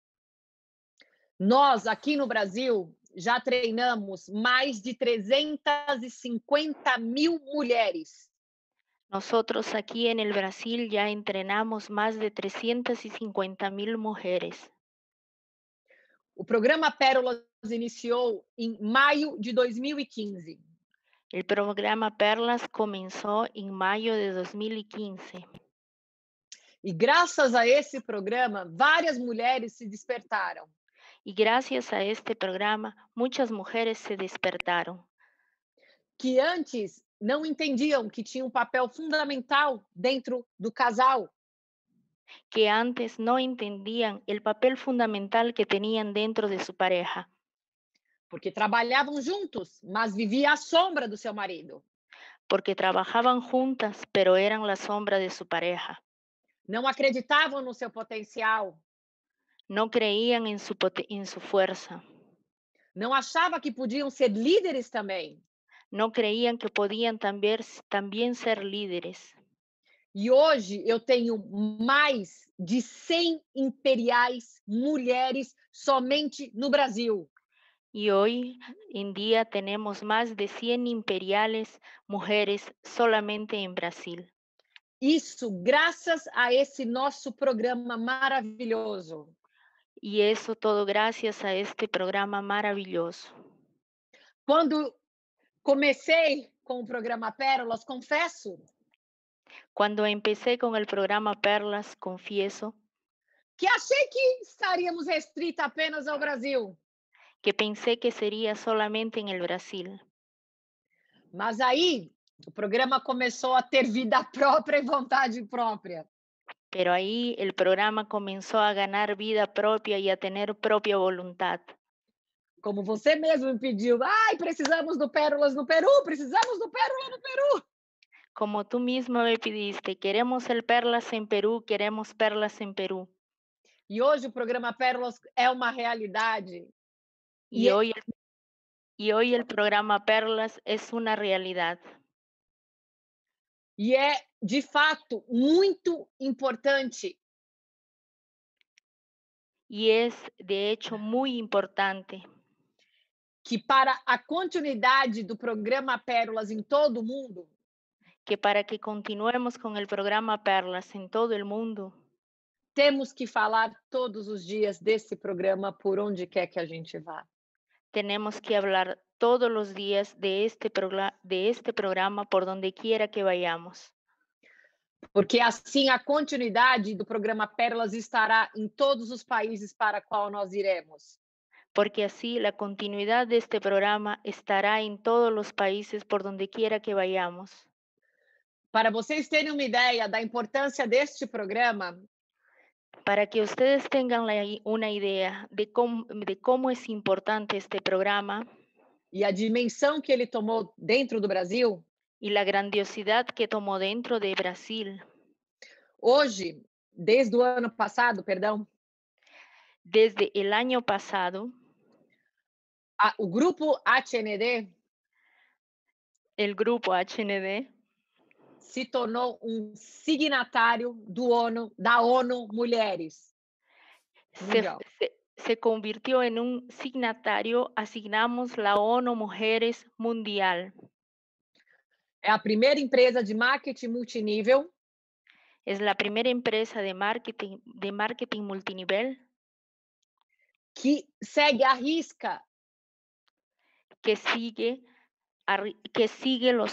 Nós, aqui no Brasil, já treinamos mais de 350 mil mulheres. Nosotros aquí en el Brasil ya entrenamos más de 350.000 mujeres. O programa Pérolas iniciou em maio de 2015. El programa Perlas comenzó en mayo de 2015 E graças a esse programa, várias mulheres se despertaram. y gracias a este programa muchas mujeres se despertaron Que antes não entendiam que tinha um papel fundamental dentro do casal, que antes no entendían el papel fundamental que tenían dentro de su pareja, porque trabalhavam juntos, mas vivia à sombra do seu marido. porque trabajaban juntas, pero eran la sombra de su pareja. Não acreditavam no seu potencial, No creían en su fuerza, não achava que podiam ser líderes também. no creían que podían también ser líderes. E hoje eu tenho mais de 100 imperiais mulheres somente no Brasil. Y hoy en día tenemos más de 100 imperiales mujeres solamente en Brasil. Isso graças a esse nosso programa maravilhoso. Y eso todo gracias a este programa maravilloso. Quando comecei com o programa Pérolas, confesso Cuando empecé con el programa Perlas, confieso que achei que estaríamos restrita apenas ao Brasil. que pensé que sería solamente en el Brasil. Mas aí o programa começou a ter vida própria e vontade própria. Pero ahí el programa comenzó a ganar vida propia y a tener propia voluntad. Como você mesmo me pediu, ai, precisamos do Pérolas no Peru, precisamos do Pérola no Peru. Como tú mismo me pidiste, queremos el Perlas en Perú, queremos Perlas en Perú. E hoje o programa Pérolas é uma realidade. Y hoy, y hoy el programa Perlas es una realidad. E é, de fato, muito importante Y es, de hecho, muy importante que para a continuidade do programa Pérolas em todo o mundo, que para que continuemos con el programa Perlas en todo el mundo, temos que falar todos os dias desse programa por onde quer que a gente vá. tenemos que hablar todos los días de este programa por donde quiera que vayamos. Porque assim a continuidade do programa Pérolas estará em todos os países para qual nós iremos. Porque así la continuidad de este programa estará en todos los países por donde quiera que vayamos. Para vocês terem uma ideia da importância deste programa, Para que ustedes tengan una idea de cómo es importante este programa e a dimensão que ele tomou dentro do Brasil, y la grandiosidad que tomó dentro de Brasil, hoje, desde o ano passado, perdão, desde el año pasado, o grupo HND el grupo HND se tornou um signatário da ONU Mulheres Mundial. se convirtió en un signatario, asignamos la ONU Mujeres Mundial. É a primeira empresa de marketing multinível Es la primera empresa de marketing multinivel que segue à risca que sigue los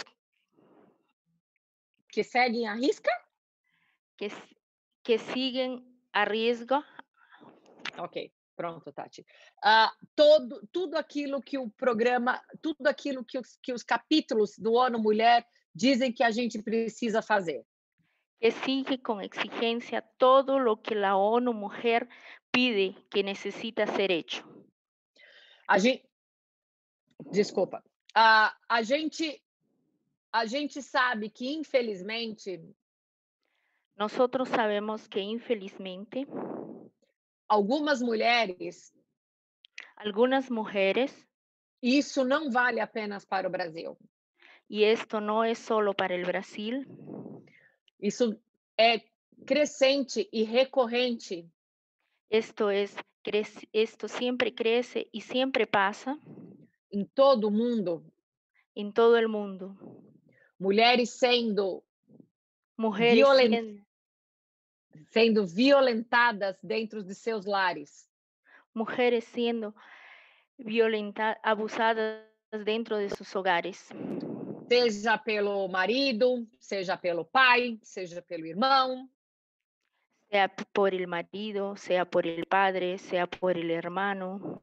que seguem à risca? que siguen a riesgo Ok, pronto, Tati. Tudo aquilo que o programa, tudo aquilo que os capítulos do ONU Mulher dizem que a gente precisa fazer. que sigue con exigencia todo lo que la ONU Mujer pide que necesita ser hecho. A gente, desculpa, a gente sabe que, infelizmente, Nosotros sabemos que infelizmente algumas mulheres algunas mujeres Isso não vale apenas para o Brasil. Y esto no es solo para el Brasil, Isso é crescente e recorrente esto siempre crece y siempre pasa em todo o mundo. en todo el mundo. Mulheres Mujeres violen- sien- sendo violentadas dentro de seus lares. mujeres siendo abusadas dentro de sus hogares, Seja pelo marido, seja pelo pai, seja pelo irmão. sea por el marido, sea por el padre, sea por el hermano.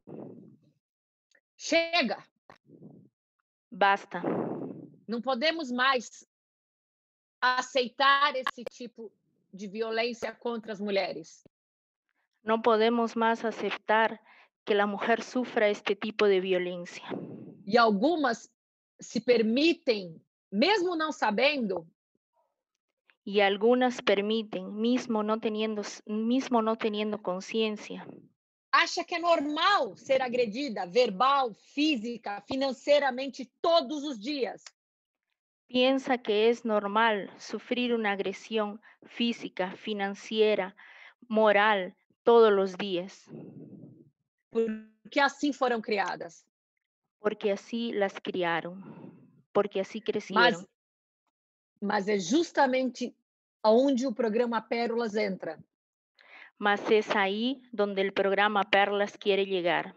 Chega! Basta. Não podemos mais aceitar esse tipo de violência contra as mulheres. No podemos más aceptar que la mujer sufra este tipo de violencia. E algumas se permitem, mesmo não sabendo, Y algunas permiten, mismo no teniendo conciencia, acha que é normal ser agredida verbal, física, financeiramente todos os dias. piensa que es normal sufrir una agresión física, financiera, moral todos los días, Porque assim foram criadas. porque así las criaron, porque así Mas, crecieron. mas é justamente onde o programa Pérolas entra. Mas es ahí donde el programa Perlas quiere llegar.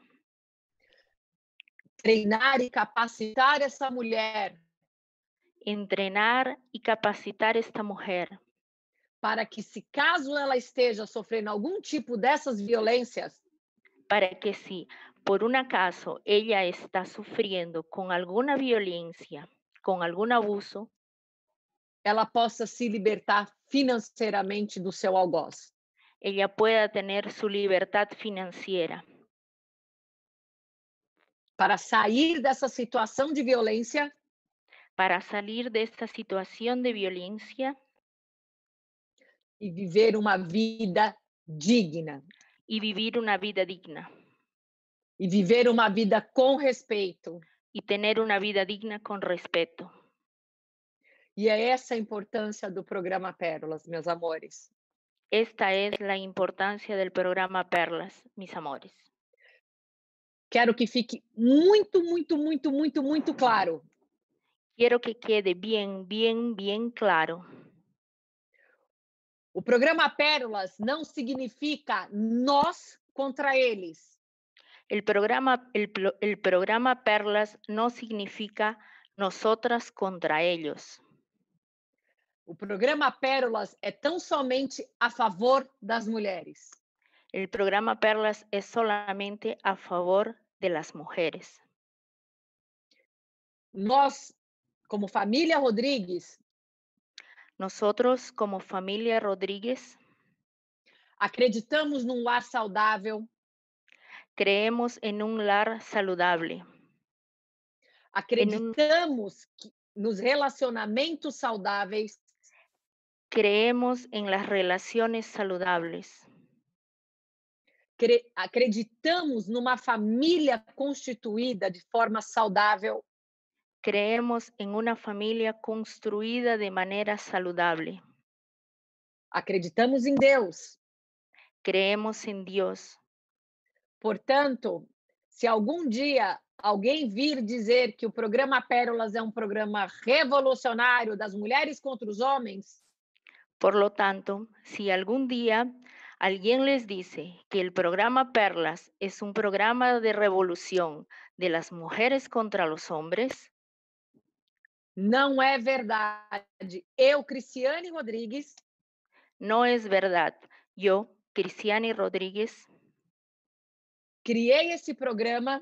Treinar e capacitar essa mulher Entrenar y capacitar a esta mujer para que, se caso ela esteja sofrendo algum tipo dessas violências, para que si por un acaso ella está sufriendo con alguna violencia, con algún abuso, ela possa se libertar financeiramente do seu algoz. ella pueda tener su libertad financiera Para sair dessa situação de violência para salir de esta situación de violencia e viver uma vida digna. y vivir una vida digna. E viver uma vida com respeito. Y tener una vida digna con respeto. E é essa a importância do programa Pérolas, meus amores. Esta es la importancia del programa Perlas, mis amores. Quero que fique muito, muito, muito, muito, muito claro. Quiero que quede bien, bien, bien claro. O programa Pérolas não significa nós contra eles. El programa Perlas no significa nosotras contra ellos. O programa Pérolas é tão somente a favor das mulheres. El programa Perlas es solamente a favor de las mujeres. Nós, como família Rodrigues, Nosotros como familia Rodríguez acreditamos num lar saudável, creemos en un lar saludable, acreditamos nos relacionamentos saudáveis, creemos en las relaciones saludables, acreditamos numa família constituída de forma saudável, creemos en una familia construida de manera saludable, acreditamos em Deus. creemos en Dios. Portanto, se algum dia alguém vir dizer que o programa Pérolas é um programa revolucionário das mulheres contra os homens, Por lo tanto, si algún día alguien les dice que el programa Perlas es un programa de revolución de las mujeres contra los hombres, não é verdade. Eu, Cristiane Rodrigues, no es verdad. Yo, Cristiane Rodríguez, criei esse programa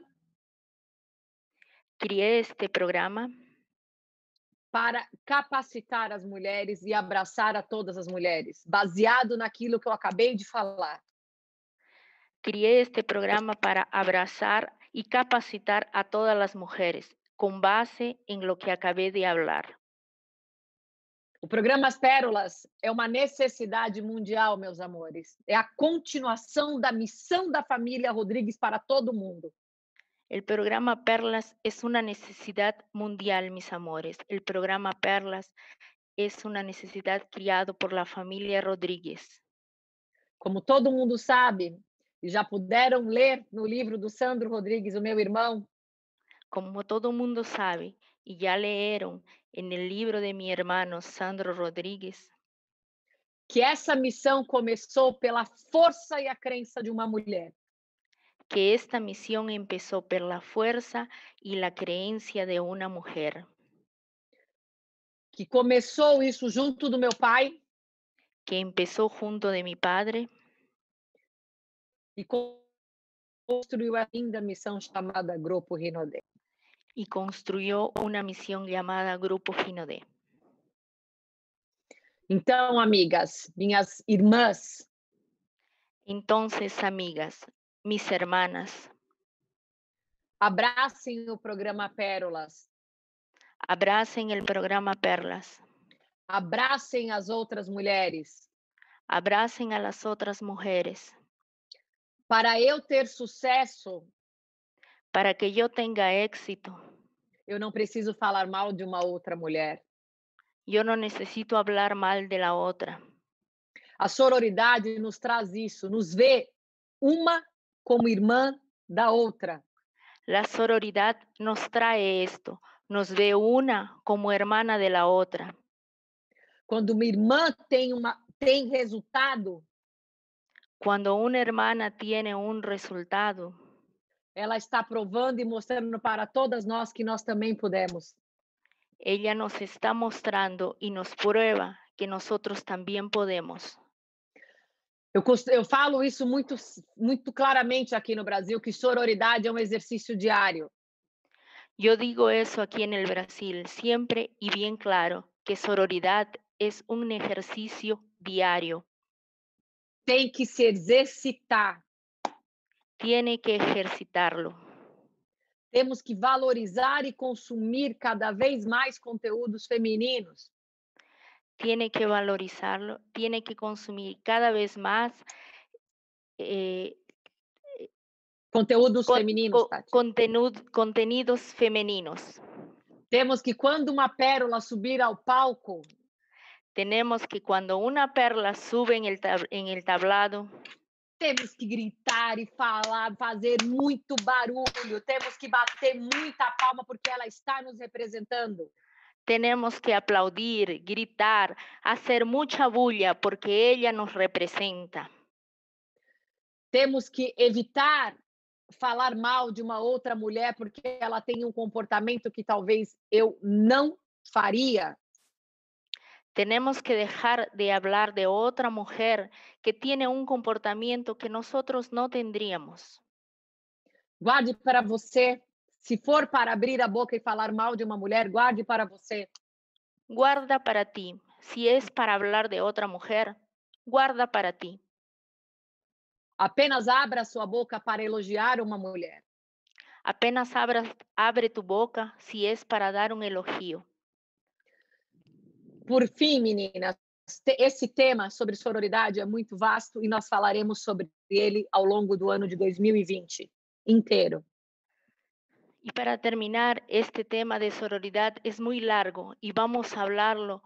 crié este programa para capacitar as mulheres e abraçar a todas as mulheres, baseado naquilo que eu acabei de falar. Crié este programa para abrazar y capacitar a todas las mujeres con base en lo que acabé de hablar. O programa Pérolas é uma necessidade mundial, meus amores. É a continuação da missão da família Rodrigues para todo mundo. El programa Perlas es una necesidad mundial, mis amores. El programa Perlas es una necesidad criado por la familia Rodríguez. Como todo mundo sabe, e já puderam ler no livro do Sandro Rodrigues, o meu irmão, Como todo mundo sabe y ya leyeron en el libro de mi hermano Sandro Rodríguez, que essa missão começou pela força e a crença de uma mulher. que esta misión empezó por la fuerza y la creencia de una mujer, Que começou isso junto do meu pai que empezó junto de mi padre e construiu a linda missão chamada Grupo Rinodê. y construyó una misión llamada Grupo Finodé. Então, amigas, minhas irmãs, Entonces, amigas, mis hermanas, abracem o programa Pérolas, abracen el programa Perlas, abracem as outras mulheres. abracen a las otras mujeres. Para eu ter sucesso, Para que yo tenga éxito, eu não preciso falar mal de uma outra mulher. yo no necesito hablar mal de la otra. A sororidade nos traz isso, nos vê uma como irmã da outra. La sororidad nos trae esto, nos ve una como hermana de la otra. Quando uma irmã tem resultado, Cuando una hermana tiene un resultado, ela está provando e mostrando para todas nós que nós também podemos. ella nos está mostrando y nos prueba que nosotros también podemos. Eu falo isso muito claramente aqui no Brasil, que sororidade é um exercício diário. Yo digo eso aquí en el Brasil siempre y bien claro, que sororidad es un ejercicio diario. Tem que se exercitar. Tiene que ejercitarlo. Temos que valorizar e consumir cada vez mais conteúdos femininos. Tiene que valorizarlo, tiene que consumir cada vez más Conteúdos femininos, Tati. contenidos femeninos. Temos que, quando uma pérola subir ao palco, Tenemos que cuando una perla sube en el tablado, temos que gritar e falar, fazer muito barulho, temos que bater muita palma porque ela está nos representando. tenemos que aplaudir, gritar, hacer mucha bulla porque ella nos representa. Temos que evitar falar mal de uma outra mulher porque ela tem um comportamento que talvez eu não faria. Tenemos que dejar de hablar de otra mujer que tiene un comportamiento que nosotros no tendríamos. Guarde para você. Se for para abrir a boca e falar mal de uma mulher, guarde para você. Guarda para ti. Si es para hablar de otra mujer, guarda para ti. Apenas abra sua boca para elogiar uma mulher. Apenas abre tu boca si es para dar un elogio. Por fim, meninas, esse tema sobre sororidade é muito vasto e nós falaremos sobre ele ao longo do ano de 2020 inteiro. Y para terminar, este tema de sororidad es muy largo y vamos a hablarlo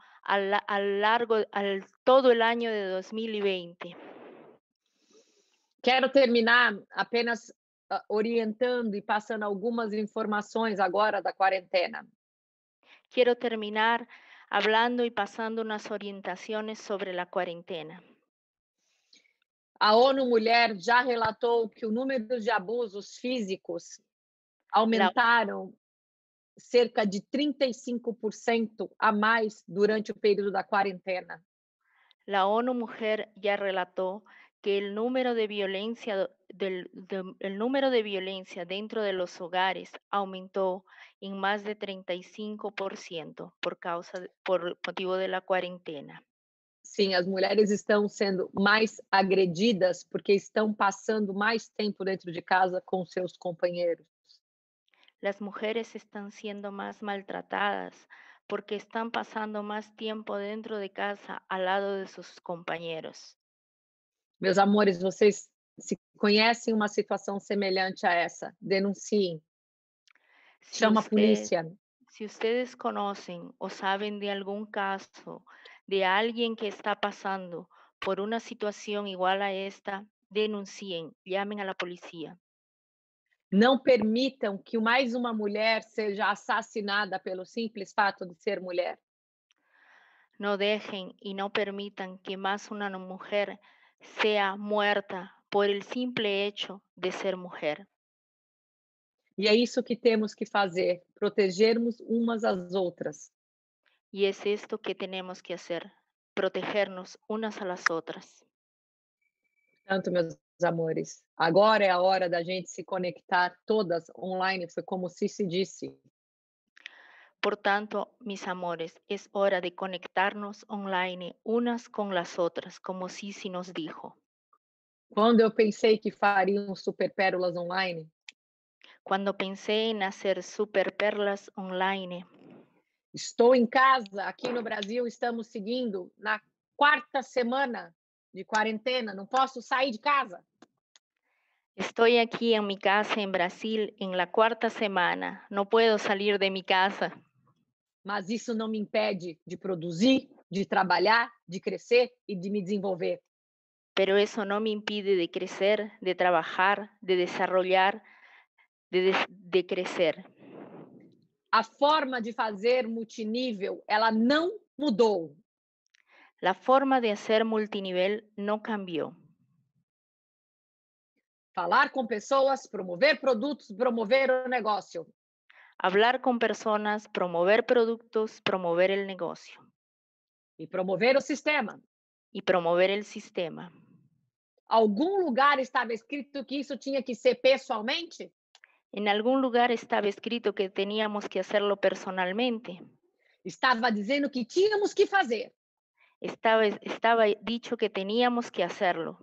todo el año de 2020. Quero terminar apenas orientando e passando algumas informações agora da quarentena. Quiero terminar hablando y pasando unas orientaciones sobre la cuarentena. A ONU Mulher já relatou que o número de abusos físicos aumentaram cerca de 35% a mais durante o período da quarentena. La ONU Mujer ya relató que el número de violencia dentro de los hogares aumentó en más de 35% por motivo de la cuarentena. Sim, as mulheres estão sendo mais agredidas porque estão passando mais tempo dentro de casa com seus companheiros. Las mujeres están siendo más maltratadas porque están pasando más tiempo dentro de casa al lado de sus compañeros. Meus amores, vocês se conhecem uma situação semelhante a essa, denunciem. Si Chama a usted, polícia. si ustedes conocen o saben de algún caso de alguien que está pasando por una situación igual a esta, denuncien, llamen a la policía. Não permitam que mais uma mulher seja assassinada pelo simples fato de ser mulher. No dejen y no permitan que más una mujer sea muerta por el simple hecho de ser mujer. E é isso que temos que fazer, protegermos umas às outras. Y es esto que tenemos que hacer, protegernos unas a las otras. Tanto, meus amores, agora é a hora da gente se conectar todas online, foi como se disse. Por tanto, mis amores, es hora de conectarnos online unas con las otras, como Sisi nos dijo. Quando eu pensei que faria um Super Pérolas online, Cuando pensé en hacer super perlas online, estou em casa, aqui no Brasil, estamos seguindo na quarta semana de quarentena, não posso sair de casa. estoy aquí en mi casa en Brasil en la cuarta semana, no puedo salir de mi casa, Mas isso não me impede de produzir, de trabalhar, de crescer e de me desenvolver. pero eso no me impide de crecer, de trabajar, de desarrollar, de crecer. A forma de fazer multinível, ela não mudou. La forma de hacer multinivel no cambió. Falar com pessoas, promover produtos, promover o negócio. Hablar con personas, promover productos, promover el negocio E promover o sistema. y promover el sistema. Algum lugar estava escrito que isso tinha que ser pessoalmente? En algún lugar estaba escrito que teníamos que hacerlo personalmente. Estava dizendo que tínhamos que fazer. Estaba dicho que teníamos que hacerlo.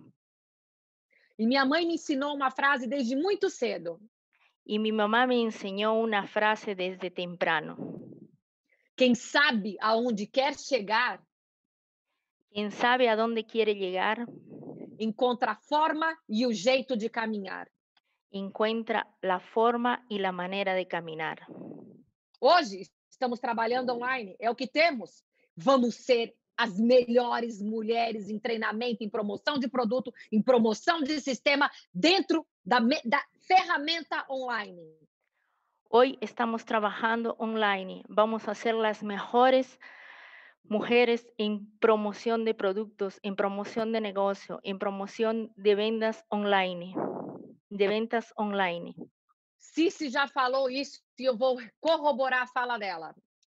E minha mãe me ensinou uma frase desde muito cedo. Y mi mamá me enseñó una frase desde temprano. Quem sabe aonde quer chegar, Quien sabe a dónde quiere llegar, encontra a forma e o jeito de caminhar. encuentra la forma y la manera de caminar. Hoje estamos trabalhando online, é o que temos. Vamos ser as melhores mulheres em treinamento, em promoção de produto, em promoção de sistema dentro da ferramenta online. Hoy estamos trabajando online. Vamos a ser las mejores mujeres en promoción de productos, en promoción de negocio, en promoción de ventas online. De ventas online. Cici já falou isso e eu vou corroborar a fala dela.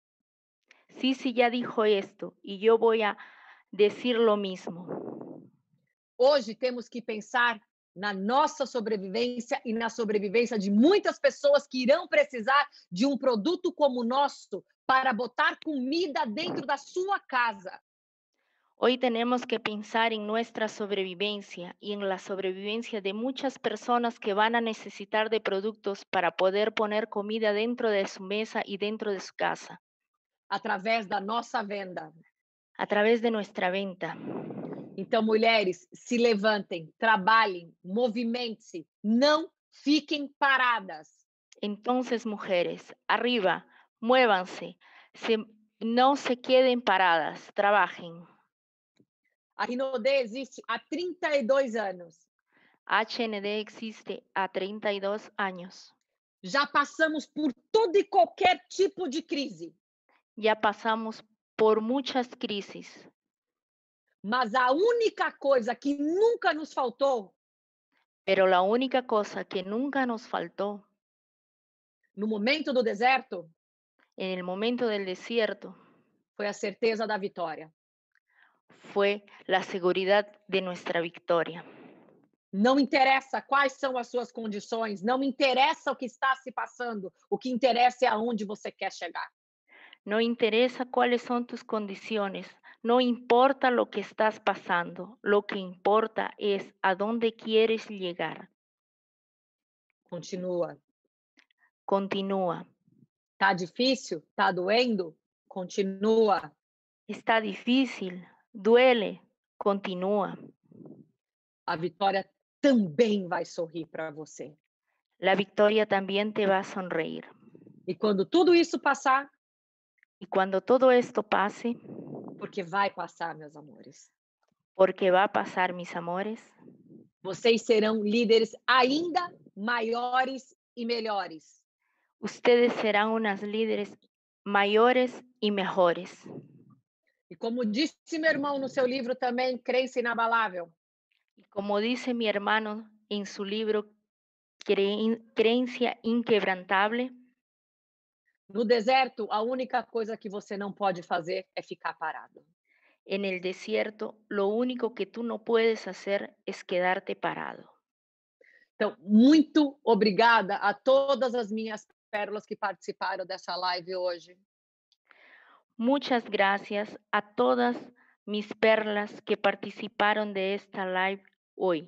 Sisi ya dijo esto y yo voy a decir lo mismo. Hoje temos que pensar na nossa sobrevivência e na sobrevivência de muitas pessoas que irão precisar de um produto como o nosso para botar comida dentro da sua casa. Hoy tenemos que pensar en nuestra sobrevivencia y en la sobrevivencia de muchas personas que van a necesitar de productos para poder poner comida dentro de su mesa y dentro de su casa, Através da nossa venda. a través de nuestra venta. Então, mulheres, se levantem, trabalhem, movimentem-se, não fiquem paradas. Entonces, mujeres, arriba, muévanse, no se queden paradas, trabajen. A Rinodê existe há 32 anos. HND existe há 32 años. Já passamos por todo e qualquer tipo de crise. Ya pasamos por muchas crisis, Mas a única coisa que nunca nos faltou, pero la única cosa que nunca nos faltó no momento do deserto, en el momento del desierto foi a certeza da vitória. fue la seguridad de nuestra victoria. Não interessa quais são as suas condições, não interessa o que está se passando, o que interessa é aonde você quer chegar. No interesa cuáles son tus condiciones, no importa lo que estás pasando, lo que importa es a dónde quieres llegar. Continua. Continúa. Tá difícil? Tá doendo? Continua. Está difícil, duele, continúa. A vitória também vai sorrir para você. La victoria también te va a sonreír. E quando tudo isso passar, Y cuando todo esto pase, porque vai passar, meus amores, porque va a pasar, mis amores, vocês serão líderes ainda maiores e melhores. ustedes serán unas líderes mayores y mejores. E como disse meu irmão no seu livro também, Crença Inabalável, Y como dice mi hermano en su libro Creencia Inquebrantable, no deserto, a única coisa que você não pode fazer é ficar parado. en el desierto lo único que tú no puedes hacer es quedarte parado. Então, muito obrigada a todas as minhas pérolas que participaram dessa live hoje. Muchas gracias a todas mis perlas que participaron de esta live hoy.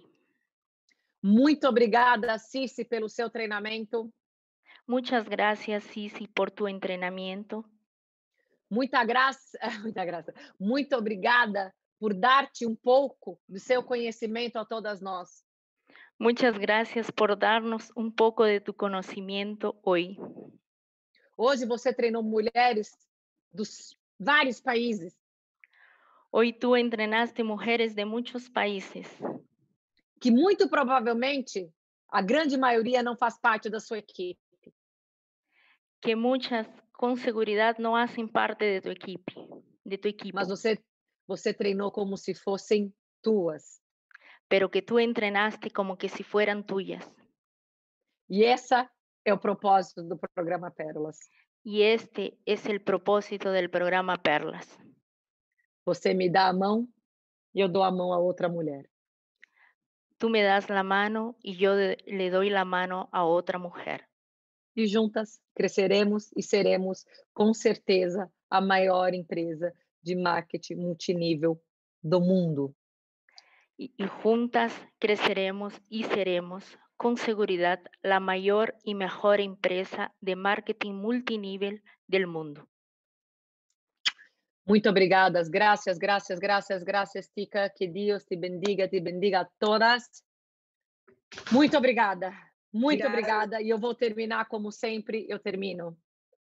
Muito obrigada, Cici, pelo seu treinamento. Muchas gracias, Sisi, por tu entrenamiento. Muita graça, muita graça. Muito obrigada por dar-te um pouco do seu conhecimento a todas nós. Muchas gracias por darnos un poco de tu conocimiento hoy. Hoje você treinou mulheres dos vários países Hoy tú entrenaste mujeres de muchos países que muito provavelmente a grande maioria não faz parte da sua equipe. que muchas con seguridad no hacen parte de tu equipo, Mas você treinou como se fossem tuas. pero que tú entrenaste como que si fueran tuyas. E essa é o propósito do programa Pérolas. Y este es el propósito del programa Perlas. Você me dá a mão e eu dou a mão a outra mulher. Tú me das la mano y yo le doy la mano a otra mujer. E juntas cresceremos e seremos, com certeza, a maior empresa de marketing multinível do mundo. Y juntas creceremos y seremos, con seguridad, la mayor y mejor empresa de marketing multinivel del mundo. Muito obrigadas, graças, graças, graças, graças, Tica. Que Deus te bendiga a todas. Muito obrigada, muito obrigada. E eu vou terminar como sempre eu termino.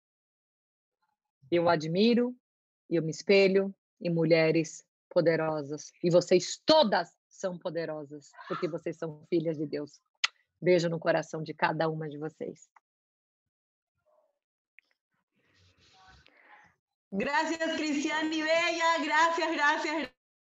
Eu admiro, eu me espelho em mulheres poderosas. E vocês todas são poderosas, porque vocês são filhas de Deus. Beijo no coração de cada uma de vocês. Gracias, Cristiane Bella. Gracias, gracias.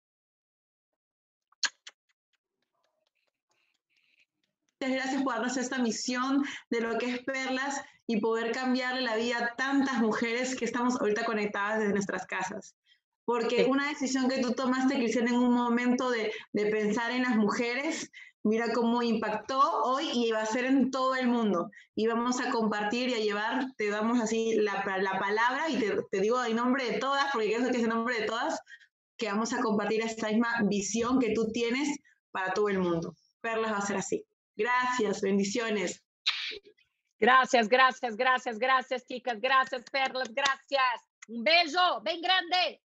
Gracias por darnos esta misión de lo que es Perlas y poder cambiarle la vida a tantas mujeres que estamos ahorita conectadas desde nuestras casas. Porque una decisión que tú tomaste, Cristiane, en un momento de pensar en las mujeres, mira cómo impactó hoy y va a ser en todo el mundo. Y vamos a compartir y a llevar, te damos así la palabra y te digo en nombre de todas, porque creo que es en nombre de todas, que vamos a compartir esta misma visión que tú tienes para todo el mundo. Perlas va a ser así. Gracias, bendiciones. Gracias, gracias, gracias, gracias, chicas. Gracias, Perlas, gracias. Un beso bem grande.